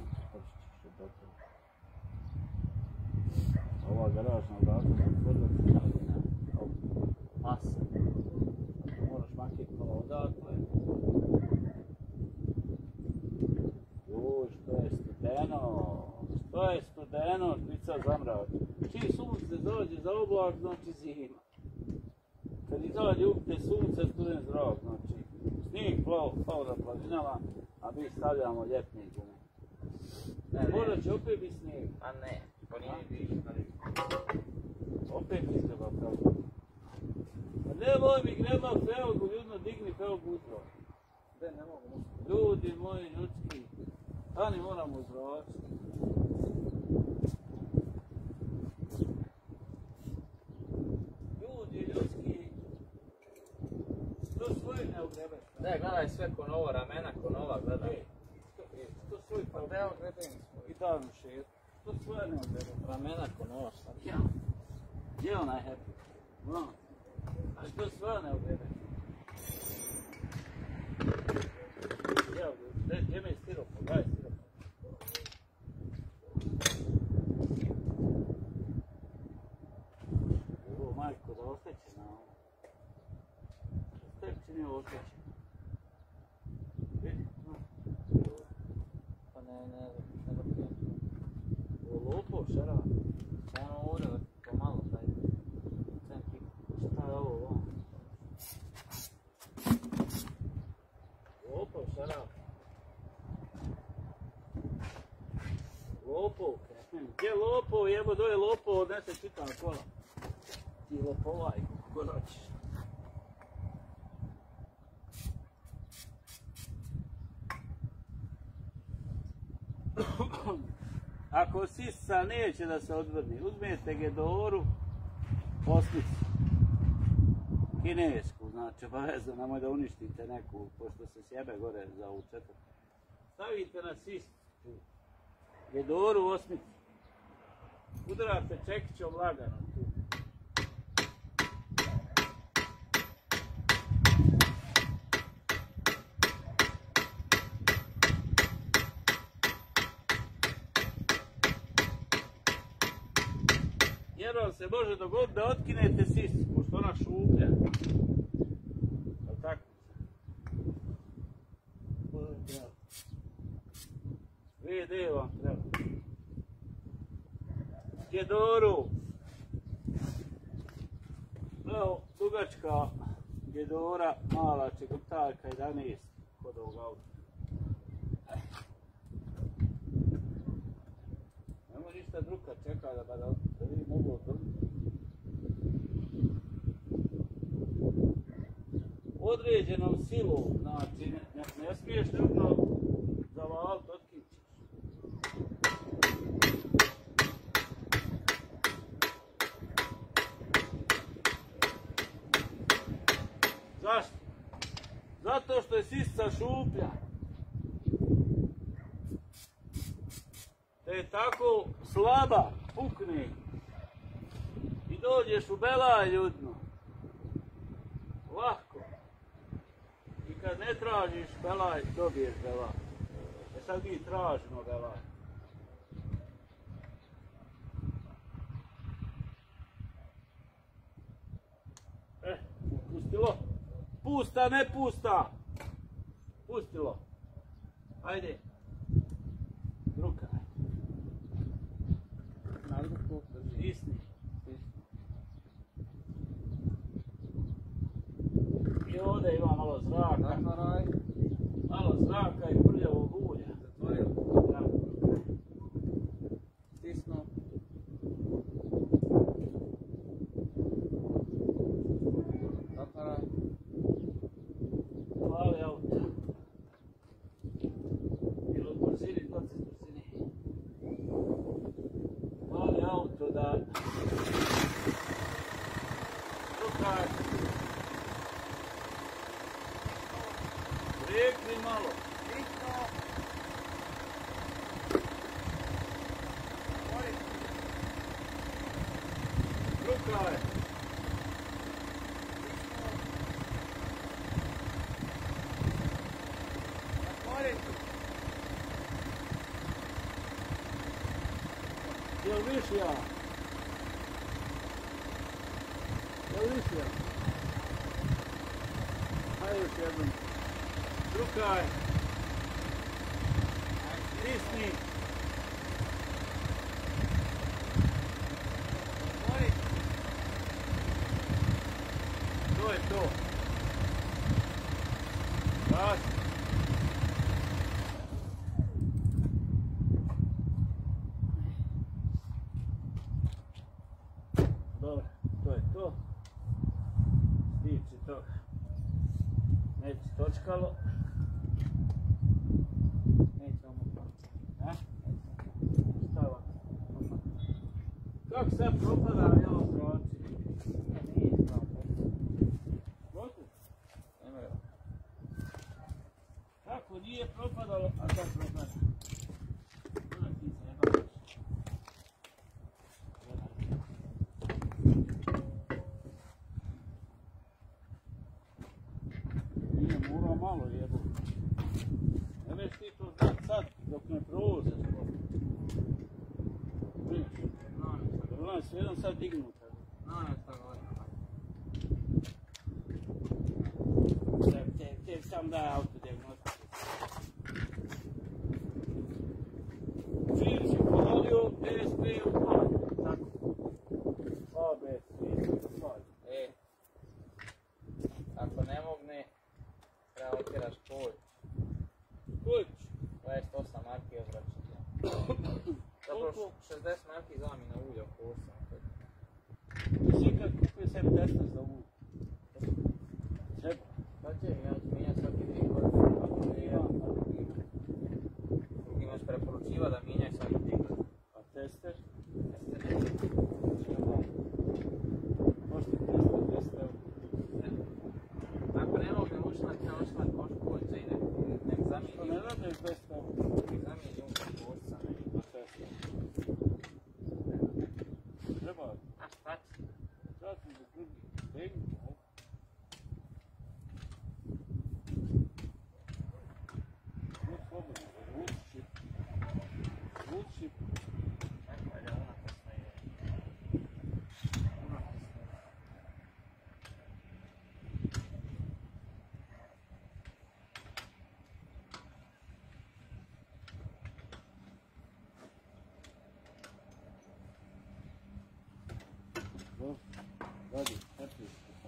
Ova garažna vrata zatvorila na masa. Moraš makiti malo odatle. Joj, što je studeno, što je studeno, špica zamrao. Čim sunce dođe za oblak, znači zima. Kad izađe upite sunce, studen zrak, znači snijeg pao na planinama, a mi stavljamo ljetne gume. Možda će opet biti snijeg. A ne, po nije više. Opet mi treba pravo. A nemoj mi grema felgu, ljudno digni felgu utro. Ne mogu. Ljudi moji ljudski, stani moramo uzročiti. Ljudi ljudski, što svoj ne ogrebeš? Da, gledaj sve ko novo, ramena ko nova, gledaj. Što svoj Pa da, ogrebim svoj. i davno šet. Što svoje ne ogrebeš? Ramena ko nova, šta? Ja. Gdje je onaj happy? No. A što svoje ne ogrebeš? Gdje me je stiropor? Daj stiropor. Ovo majko da osteće na ovo. Stepči nije osteće. Vidi? Pa ne dopijem. Ovo lopov šara. Samo ovdje pomalo daj. Šta je ovo? Lopov šara. Lopov, gdje je lopov, jebo dole lopov, odnese čitav kola. Ti lopovaj, kako hoćeš. Ako sisca neće da se odvrni, uzmijete gedoru, osmicu, kinesku, znači obavezno, nemoj da uništite neku, pošto se sjebe gore za ovu četvrtu. Stavite na siscu gedoru osmicu, udarate čekićom lagano tu. Jer vam se može dogoditi da otkinete siscu, pošto ona šuplja. Ali tako? VD vam treba. Gedoru. Evo, dugačka gedora, mala čegotarka 11 kod ovog auta. Nemo ništa druga čeka da vi mogu odvrniti. Određenom silom, znači ne smiješ ljudno zavaliti, otkićeš. Zašto? Zato što je sisca šuplja. Te je tako slaba, pukne. I dođeš u belaj ljudno. Lahko. I kad ne tražiš belaj, dobiješ belaj. Sad mi tražimo belaj. Pustilo. Pusta, ne pusta. Pustilo. Ajde. Ruka. Stisni. I ovdje ima malo zraka. Malo zraka i prljavog ulja. Odjekni malo. Bitno. Drukaj. Jel višja? Jel višja? Hajde još jednom. Drukaj. Stisni. To je to. Gasi. Dobro, to je to. Stiči to. Neće točkalo. Nećemo pomoći. Stava. Kako sad propada jelo zrači? Nije ispravo. Može? Nema ga. Kako nije propadalo, a sad propada? Ti se ne baviš. Nije morao malo jebu. Ne već ti to znat sad dok ne provoze skoro. Vidiš? Ona se jedan sad dignuta. Te sam daj autodiagnostiku. Čim si pohodio DSP u padu. Tako. ABC u padu. Ako ne mogne, treba otjeraš kolj. Kojić? 28 marki odvraćanja. Zapravo 60 marki zamjena ulja oko 8. Ti si kad kupio sebi testa za ovu? Treba. Pa će, ja ću mijenjati svaki 2 godine. Ako ne ja, Drugi imaš preporučiva da mijenjaj svaki 2 godine. a tester? Jeste neće. Možete tester 10 eura. Ako ne mogne ušlat, ne ušlat koškovica ide. Nek Što zamijeni. ne radiš 10 eura? Nek zamijeni koškovica. Na tester. Treba. A šta će? Sad sam za drugi. Tegni. Budi slobodno. Vuči. Vuči. Čekaj, da unakrsno ide. Unakrsno ide. Dobro. Radi. Četiri.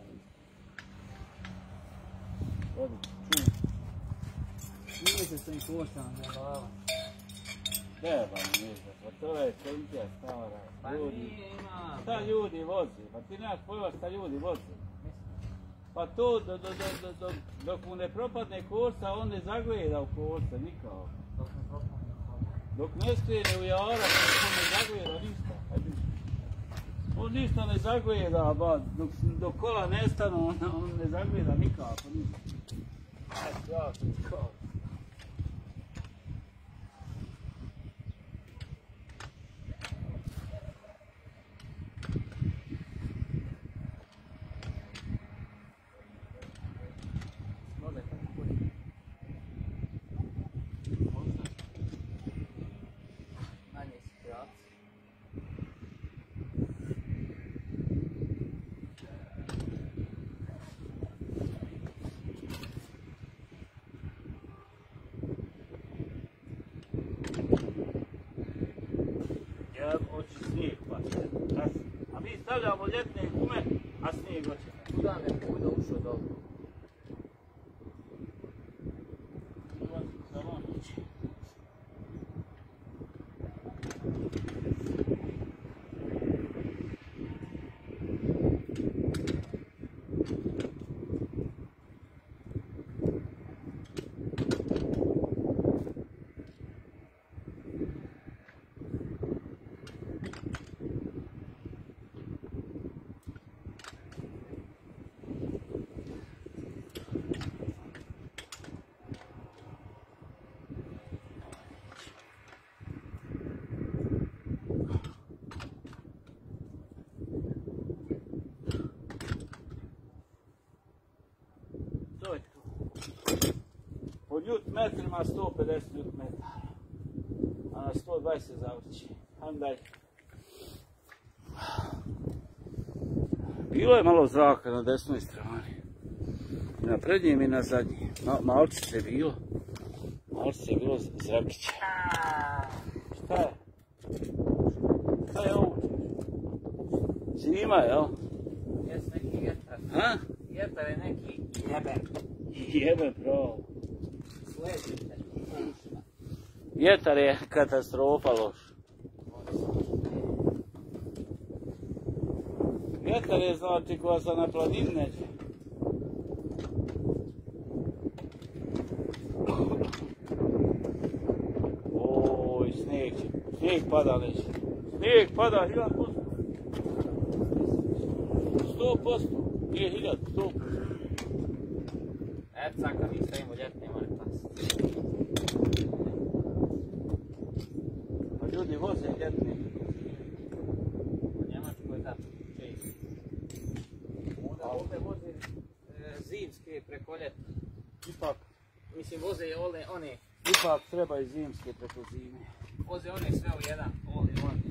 Radi. Čuj. Nije se s tim koštama ne bava. Treba mi ništa. Pa to je centija stara. Pa Ljudi. nije ima. Šta ljudi vozi? Pa ti nemaš pojma šta ljudi vozi. Pa to dok mu ne propadne kosa, on ne zagleda u kosa nikao. Dok ne propane. Dok ne skrene u jara, on ne zagleda ništa. On ništa ne zagleda, ba, dok kola nestanu, on ne zagleda nikako ništa. Ajde, ja sam ti kao. Može tako koji. Manje si prijat. Ja hoću snijeg pasti. A mi stavljamo ljetne gume, a snijeg hoće. Kuda me bude ušao dobro? njut metrima 150 njut metara. A na 120 se zavrći. Ajmo dalje. Bilo je malo zraka na desnoj strani. I na prednjem i na zadnjem. Malčice je bilo. Malčice je bilo zrakića. Šta je? Šta je ovo? Zima, jel? Jes neki vjetar. Ha? Vjetar je neki jeben. Jebe pravo. Sledite. Vjetar je katastrofa loš. Vjetar je znači koja se na planini neće. Oj, snijeg će. Snijeg pada neće. Snijeg pada 1000%. 100%. Nije 1000, 100%. Eto sad kad mi stavimo ljet, ne more pasiti. Pa ljudi voze ljetni. U Njemačkoj da. Ovdje voze zimske preko ljeta. Ipak, Mislim, voze i one. ipak treba i zimske preko zime. Voze one sve u jedan. All in one.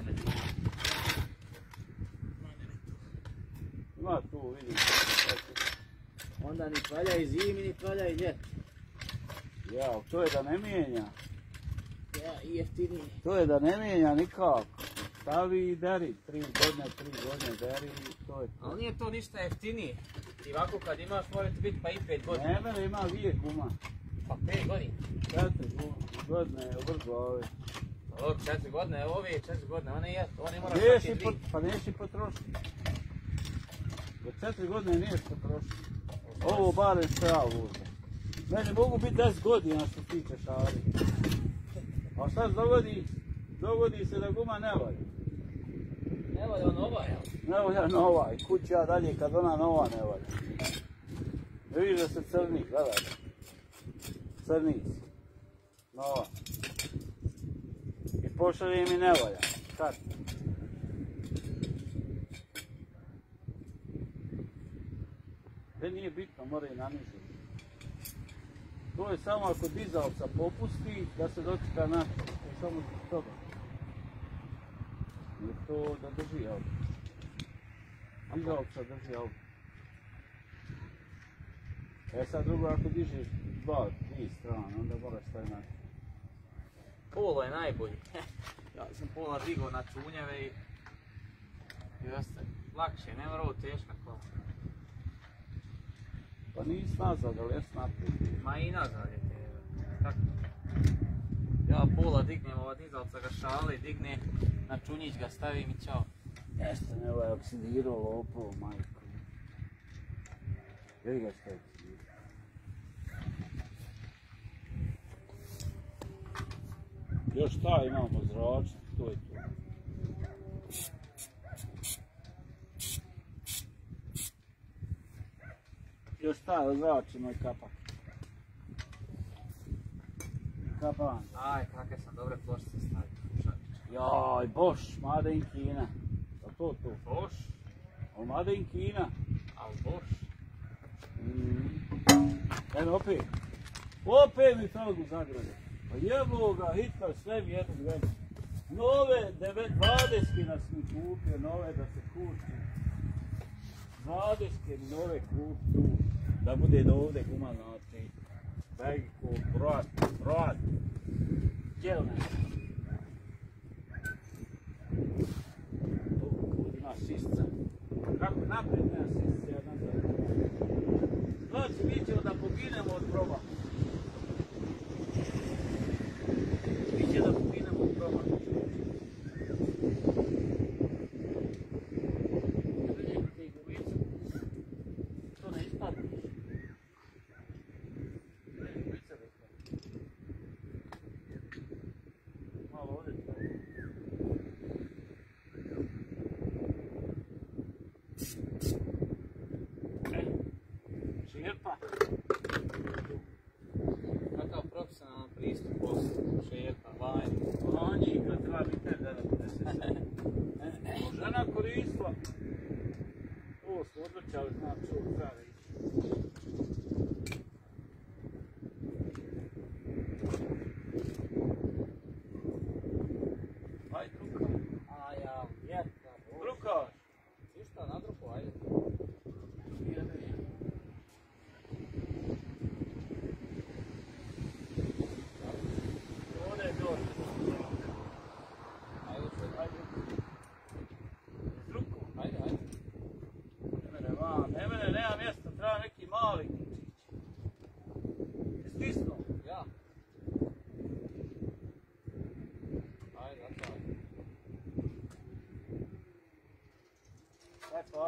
Ima tu, vidim. Onda ni palja i zimi, ni palja i ljet. Ja, to je da ne mijenja. Ja, i jeftiniji. To je da ne mijenja nikako. Stavi i deri. 3 godine deri i to je to. Ali nije to ništa jeftinije. I ovako kad imaš morate biti pa i 5 godina. Ne, mene ima vijek guma. Pa 5 godina. 4 godine je brzo ove. Ovo 4 godine, ove 4 godine, one mora Neši svaki 3. pa neši potrošiti. Do 4 godine niješ potrošiti. Ovo barem šta uzme. Meni mogu biti 10 godina što se tiče šali. A šta se dogodi? Dogodi se da guma ne valja. Ne valja nova, jel? Ne valja nova i kuća dalje kad ona nova ne valja. Ne vidiš da se crni, gledaj. Crni si. Nova. I pošalje mi ne valja. Kad? Sve nije bitno, mora i nanižiti. To je samo ako dizalca popusti da se dočeka na to. To je samo zbog toga. Nije to da drži auto. Dizalca drži auto. Sad drugo ako dižeš 2 strane, onda moraš taj način. Polo je najbolji. Ja sam pola digao na čunjeve i ostaje lakše, ne mora ovo teška kola. Pa nisi nazad, ali jes naprijed. Ma i nazad je te. Kako? Ja pola dignem, ova dizalca ga šale, digne, na čunjić ga stavim i čao. Jeste me ovaj oksidirao lopovo, majko. Vidi ga što je oksidirao. Još šta imamo zračni, to je to. Još šta zrači moj kapak. Kapan. Aj, kakve sam dobre pločice stavio. Jaj, Bosch, Made in Kina. A to? Bosch? O Made in Kina. Al Bosch? Eno opet. Opet mi felgu zagrade. Pa jebo ga, Hitler sve mi jednog već. Nove 20 nas mi kupio, nove da se kući. 20 mi nove kupi tu. Da bude do ovdje guma znači. Begiko, brod. Djelne. Tu ima sisca. Kako naprijed nema sisca, ja nazad. Znači, mi ćemo da poginemo od proba. Mi će da poginemo od proba. To ne ispadne. Malo ovdje to. Šerpa. Kakav profesionalan pristup poslu, šerpa, lajn. Oni kad treba biti da bude se. Žena koristila. Ovo smo odvrćali, znači ovo treba ići.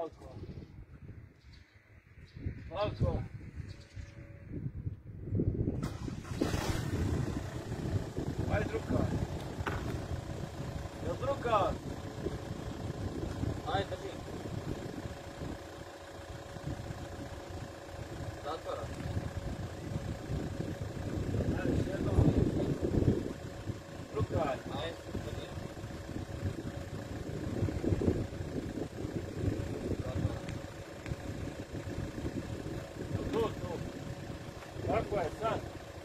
Slavko. Slavko. Ajde drukar. Jel drukar? Ajde, drži. Zatvara. Ajde, još jednom. Drukar. Ajde, drži. Zatvara. Tu. Kako je sad?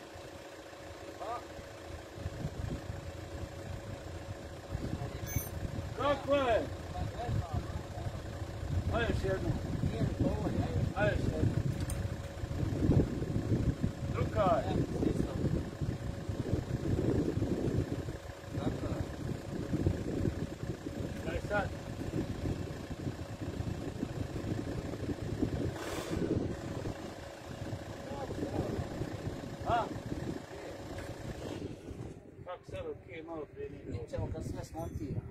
Kako je? Ajde još jednom. Ajde još jednom. Drukar. Daj sad. A? Kako sad okej, malo prije nije dobro. Ćemo kad sve smontira.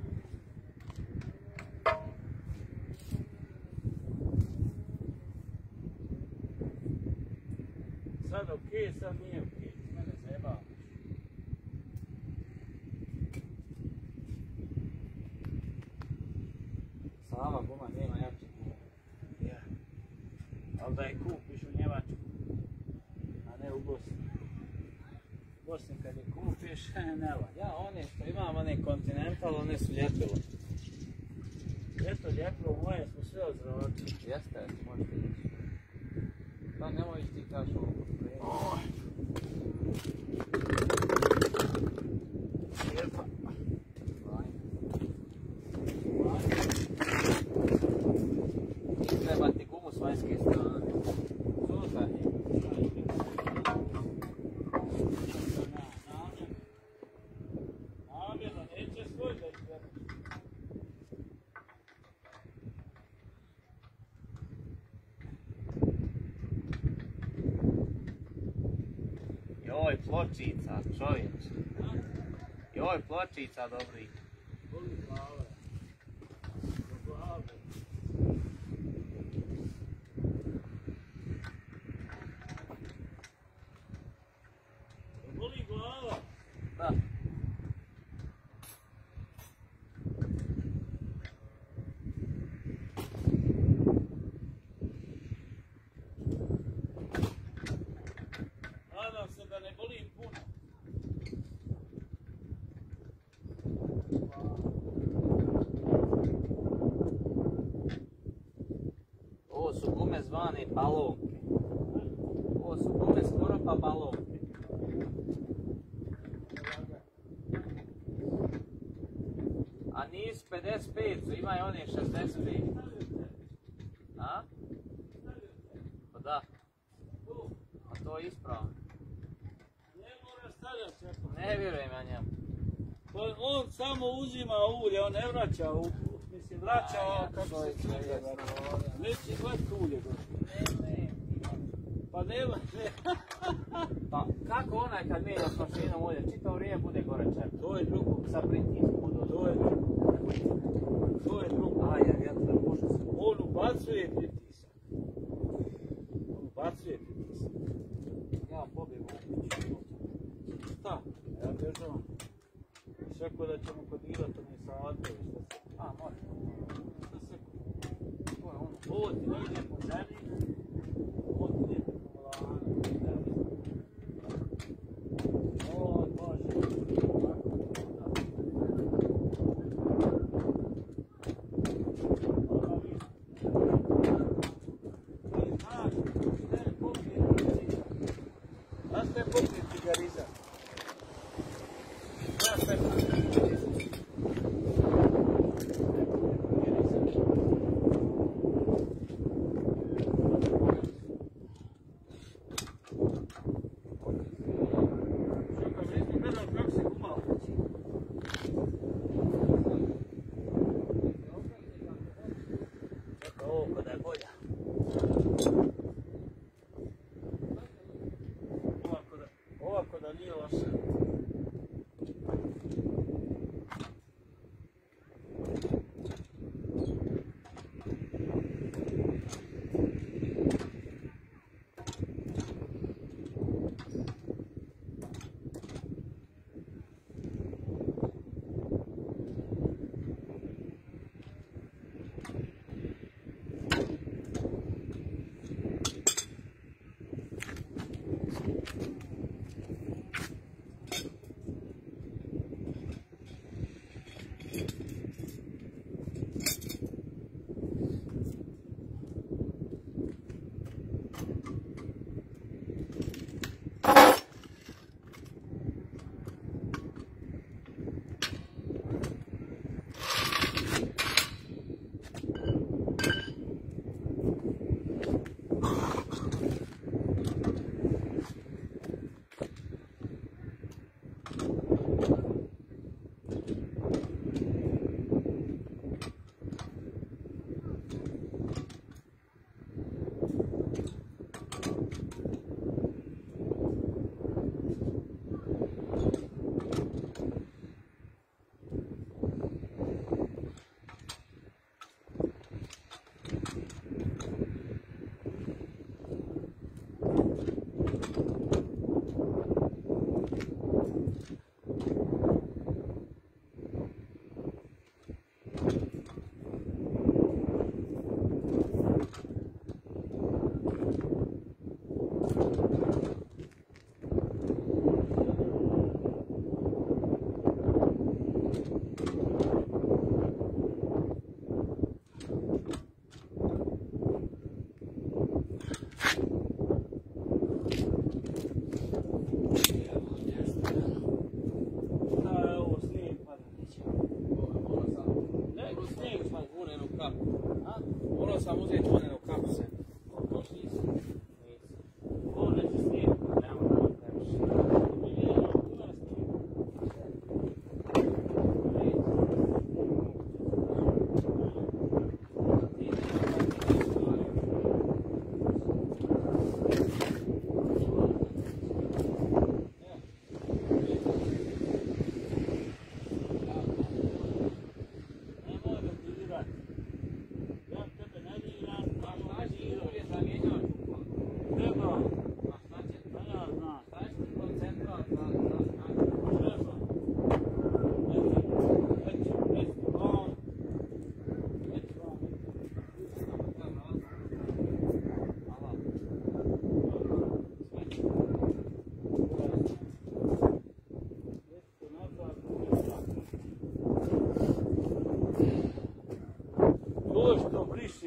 Sad okej, sad nije okej. Ti mene zajebavaš. Sava guma nema jače gume. Ja. Ali da je kupiš u Njemačku, a ne u Bosni. U Bosni kad je kupiš, ne valja. Ja, one što imam, one Continental, one su ljepilo. Eto, ljepilo moje smo sve ozravati. Jeste, možete reći. Pa nemoj ti kaš ovo pospremiti. Lijepa. Treba ti gumu s vanjske strane. Slušaj. Namjerno, neće svoj da izgledaš. Joj, pločica, čovječ. Joj, pločica, dobri. Boli glava. Do glave. Boli glava. Da. Nadam se da ne bolim puno. Ovo su gume zvane balonke. Ovo su gume skoro pa balonke. A nisu 55 su, imaju one 65. A? Pa da. A to je ispravno. Ne moraš stavljati sve. Ne vjerujem ja njemu. Pa on samo uzima ulje, on ne vraća, mislim vraća kako se sve. Neće gledati ulje. Pa nema, ne. Pa kako onaj kad mijenja s mašinom ulje, čitavo vrijeme bude gore čep. To je drugo. Sa pritiskom. To je drugo. To je drugo. Aj, ja to ne možem se. On ubacuje pritisak. On ubacuje pritisak. Ja pobjegu. Šta? Ja državam. Svako da ćemo kodirati one salate. A, može. Šta se To je ono. ovo ti ne ide po zemlji, ovo ti ide po volanu. O, Bože. Znaš šta je pokret cigarizam? Znaš šta je pokret cigarizam? Ovako da nije loše.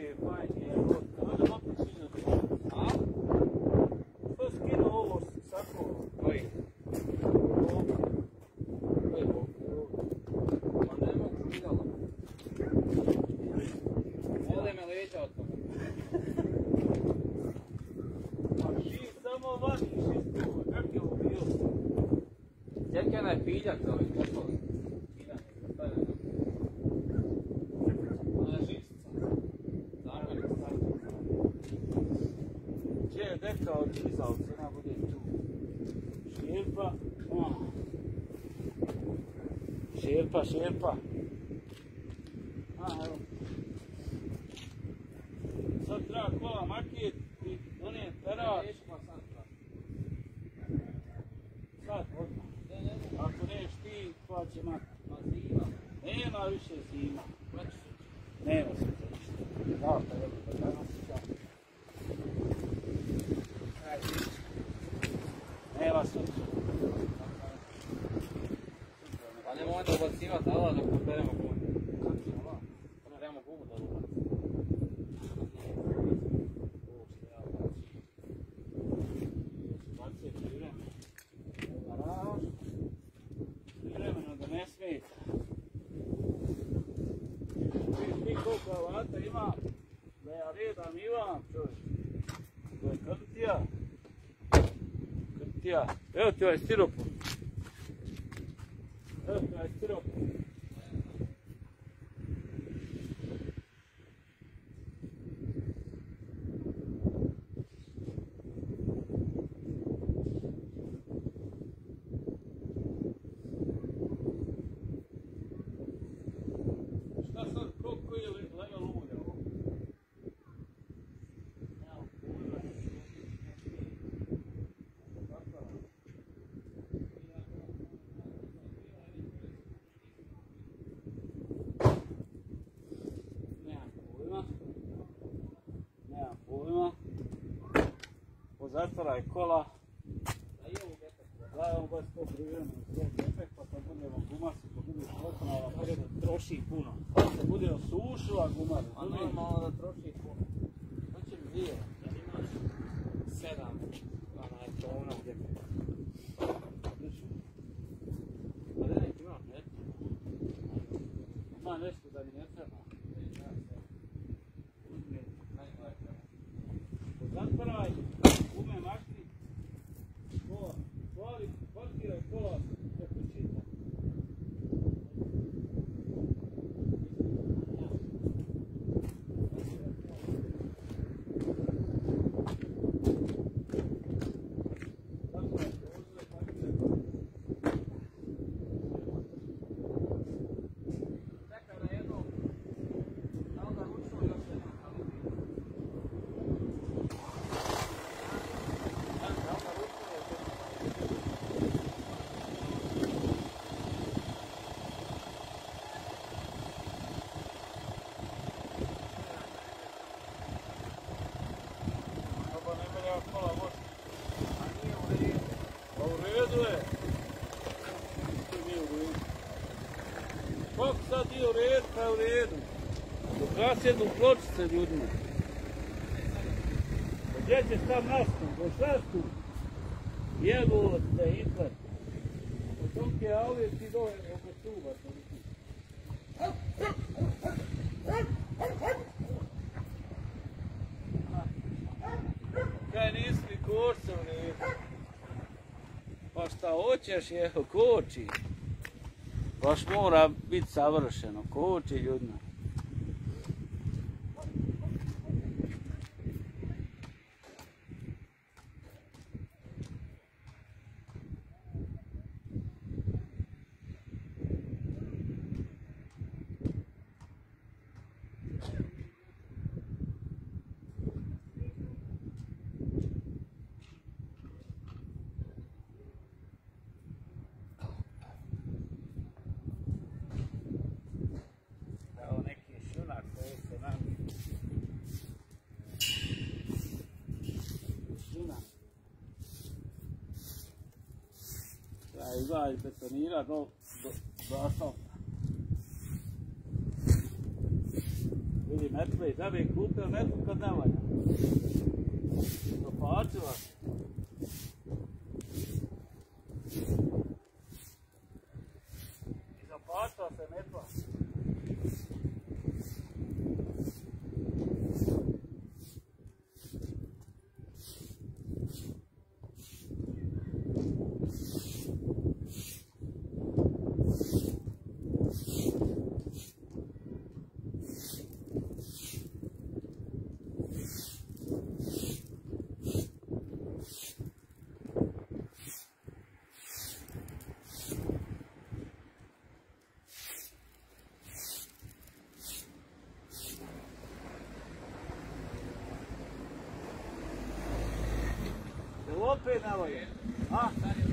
je fajn, evo, kada opet sviđa to. A? Što skinu ovo sako? Koji? Koji bok? Pa ne mogu vidjela. Ovdje me leđa od toga. A ši samo vaši šistu, kak je ovo bilo? Čekaj onaj piljak za ovih poslali. Ona žičica. Zamjenica. Gdje je deka od dizalca, ona bude tu. Šerpa, šerpa. Evo. Sad treba kola makijet i donijet perač. Sad odmah. Ako neš ti, pa će makati. Nema više zima. Nema se to više. Da, pa evo, pa danas sad. Nema se više. Pa ne možete ubacivati ala dok poberemo gumu. Kako će ova? Pa trebamo gumu da ubacimo. Bacije privremeno. Garaž. Privremeno da ne smeta. Viš ti koliko alata ima, da ja redam imam, čovječ. To je krtija. Krtija. Evo ti ovaj stiropor. Evo ti ovaj stiropor. Šta sad, koliko je level ulja ovo? Evo, ulja. Nemam pojma. Pozatvaraj kola. Daj ovo baš to privremeno sve efekt, pa kad budemo gumasi, kad bude potpunala, bude da troši puno. Kad bude osušila guma, A normalno da troši puno. Hoće mi dvije, jer imaš 7 tona gdje bi. Pa da nek imam nešto. ima nešto da mi ne treba. Pozatvaraj, gume makni, kola, parkiraj kola, kako čita. Čekaj na jednom, da li da ručno još jednom kalibrira? Kako ne melja kola vozi. A nije u redu. Pa u redu je. To nije u redu. Kako sad je u redu, pa je u redu. Dok sjednu pločice ljudima. Pa gdje ćeš tam nastup? Do šastu? Jebo te Hitler. Od tog je ovdje ti dole oko stuba. Kaj nisi mi kočca u redu? Pa šta hoćeš jeho, koči. Baš mora biti savršeno, koči ljudima. Evo neki šunak koji se nam... Šunak. Ja izgleda betonira do asfalta. ili metle, da bi kupio metlu kad ne valja. Zapačila se. I zapačila se metla. Opet ne valja. A?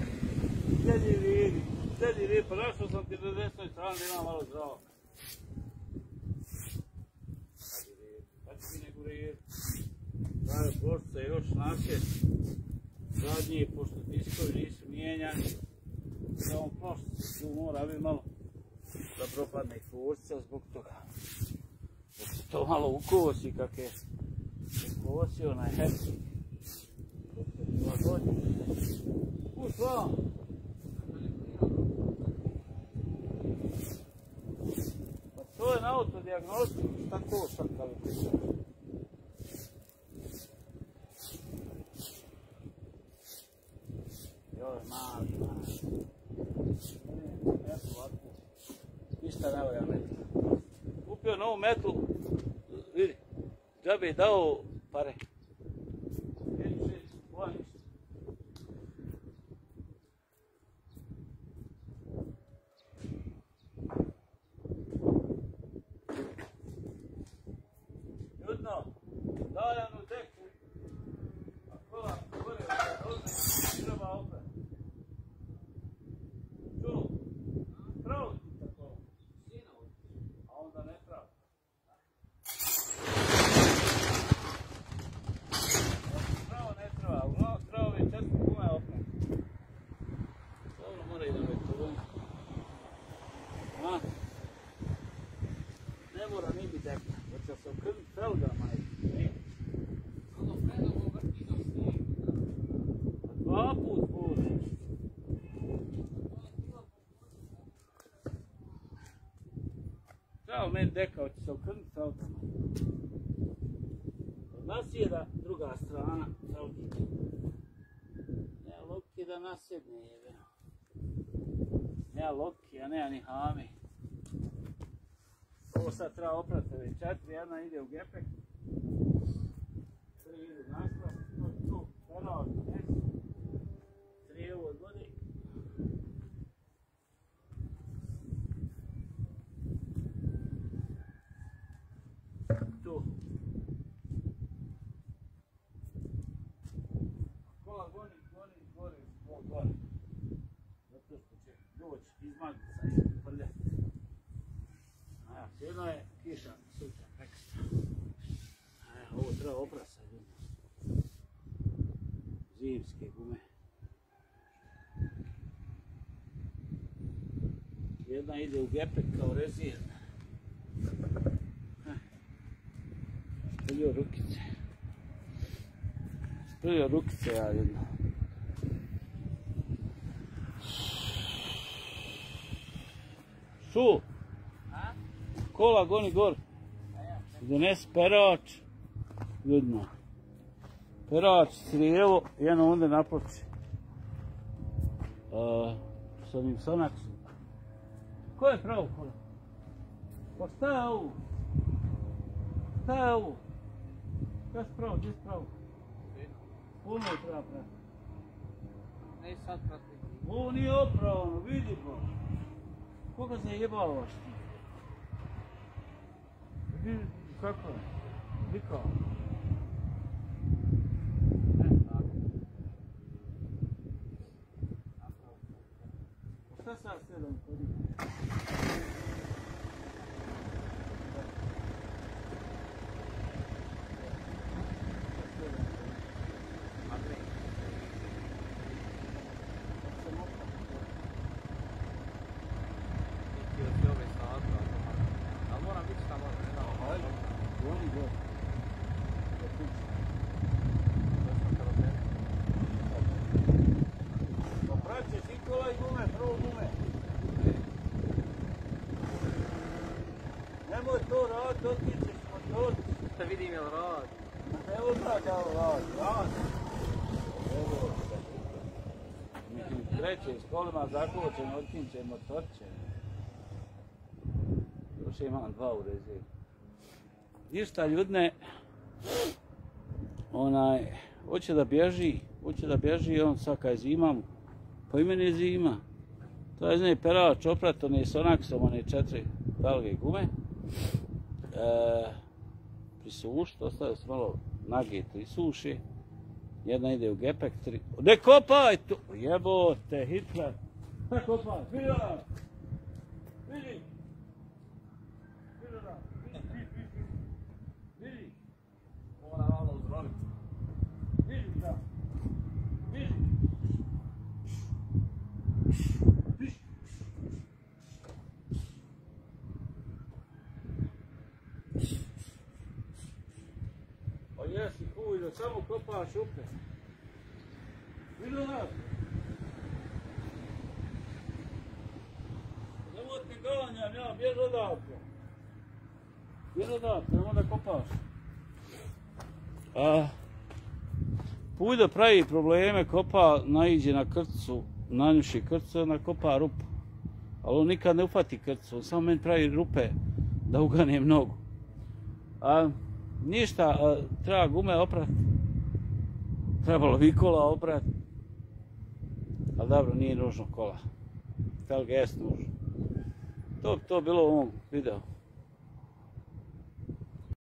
Sjedi vidi, pa našao sam ti na desnoj strani, ima malo zraka. Kad ti ne gurije? Daj, pošto još naše zadnji, pošto diskovi nisu mijenjani, samo pošto tu mora biti malo da propadne i forca zbog toga. Da se to malo ukosi kak je ukosio onaj herci. Put vam! Pa to je na autodiagnostiku, šta to sad kada priča? Joj, mali. Metlu ovako. Ništa ne valja metla. Kupio novu metlu, vidi, da bi dao pare. Dajanu deku, a kola gore dozne, treba opet. Čuo? Pravo ti tako? A onda ne pravo. Pravo ne treba, uglavnom pravo je 4 kume opet. Dobro, mora i da me to vojno. Ne mora ni biti deka, jer će se okrniti felgama i dva put bude. Treba meni deka, hoće se okrniti felgama. Od nas je da druga strana felgama. Nema lopke da nasjedne jebe. Nema lopke, a nema ni hame. Ovo sad treba oprati ove 4, jedna ide u gepek. 3 idu naslov, tu, penal, trijevu od vode. Tu. Kola goni, gori. Zato što će doći izmagnuti sa prljati. Jedno je kiša sutra, prekstra. Ovo treba oprasa. Zimske gume. Jedna ide u gepek kao rezervna. Spilio rukice ja jedno. Šu! Kola goni gor. Donesi perač. Vidno. Perač, crijevo, jedno onda napoči. S onim sonaksom. Ko je pravo kola? Pa šta je ovo? Šta je ovo? Šta si pravo, gdje si pravo? Puno je treba prati. Ne sad prati. Ovo nije opravano, vidi ba. Koga se jebavaš ti? Vidi kako je? Vikao. Šta sad sedam kod njih? to otkićeš motor. Da vidim jel radi. Evo da radi, radi. Evo se. Mislim, kreće s kolima zakočen, otkinće motorče. Još imam 2 u rezervi. Ništa ljudne, hoće da bježi, on sad kaj zima mu, pa i meni je zima. To je perač oprat, on je s onaksom, one 4 dalge gume. Prisušt, ostavio se malo nage 3 suše. Jedna ide u gepek 3. Ne kopaj tu! Jebote, Hitler! Ne kopaj, vidi! Vidi! Vidi! Mora malo uzroniti. Vidi da! Vidi! Pa jesi kuj da samo kopaš upe. Vidi nas! Nemoj ti ganjam, ja bjež odavde. Bjež odavde, nemoj da kopaš. Puj da pravi probleme, kopa, naiđe na krcu, nanjuši krcu, onda kopa rupu. Ali on nikad ne ufati krcu, on samo meni pravi rupe da uganem nogu. Ništa, treba gume oprat. Trebalo bi kola oprat. Ali dobro, nije nužno kola. Felge jest nužno. To bi bilo u ovom videu.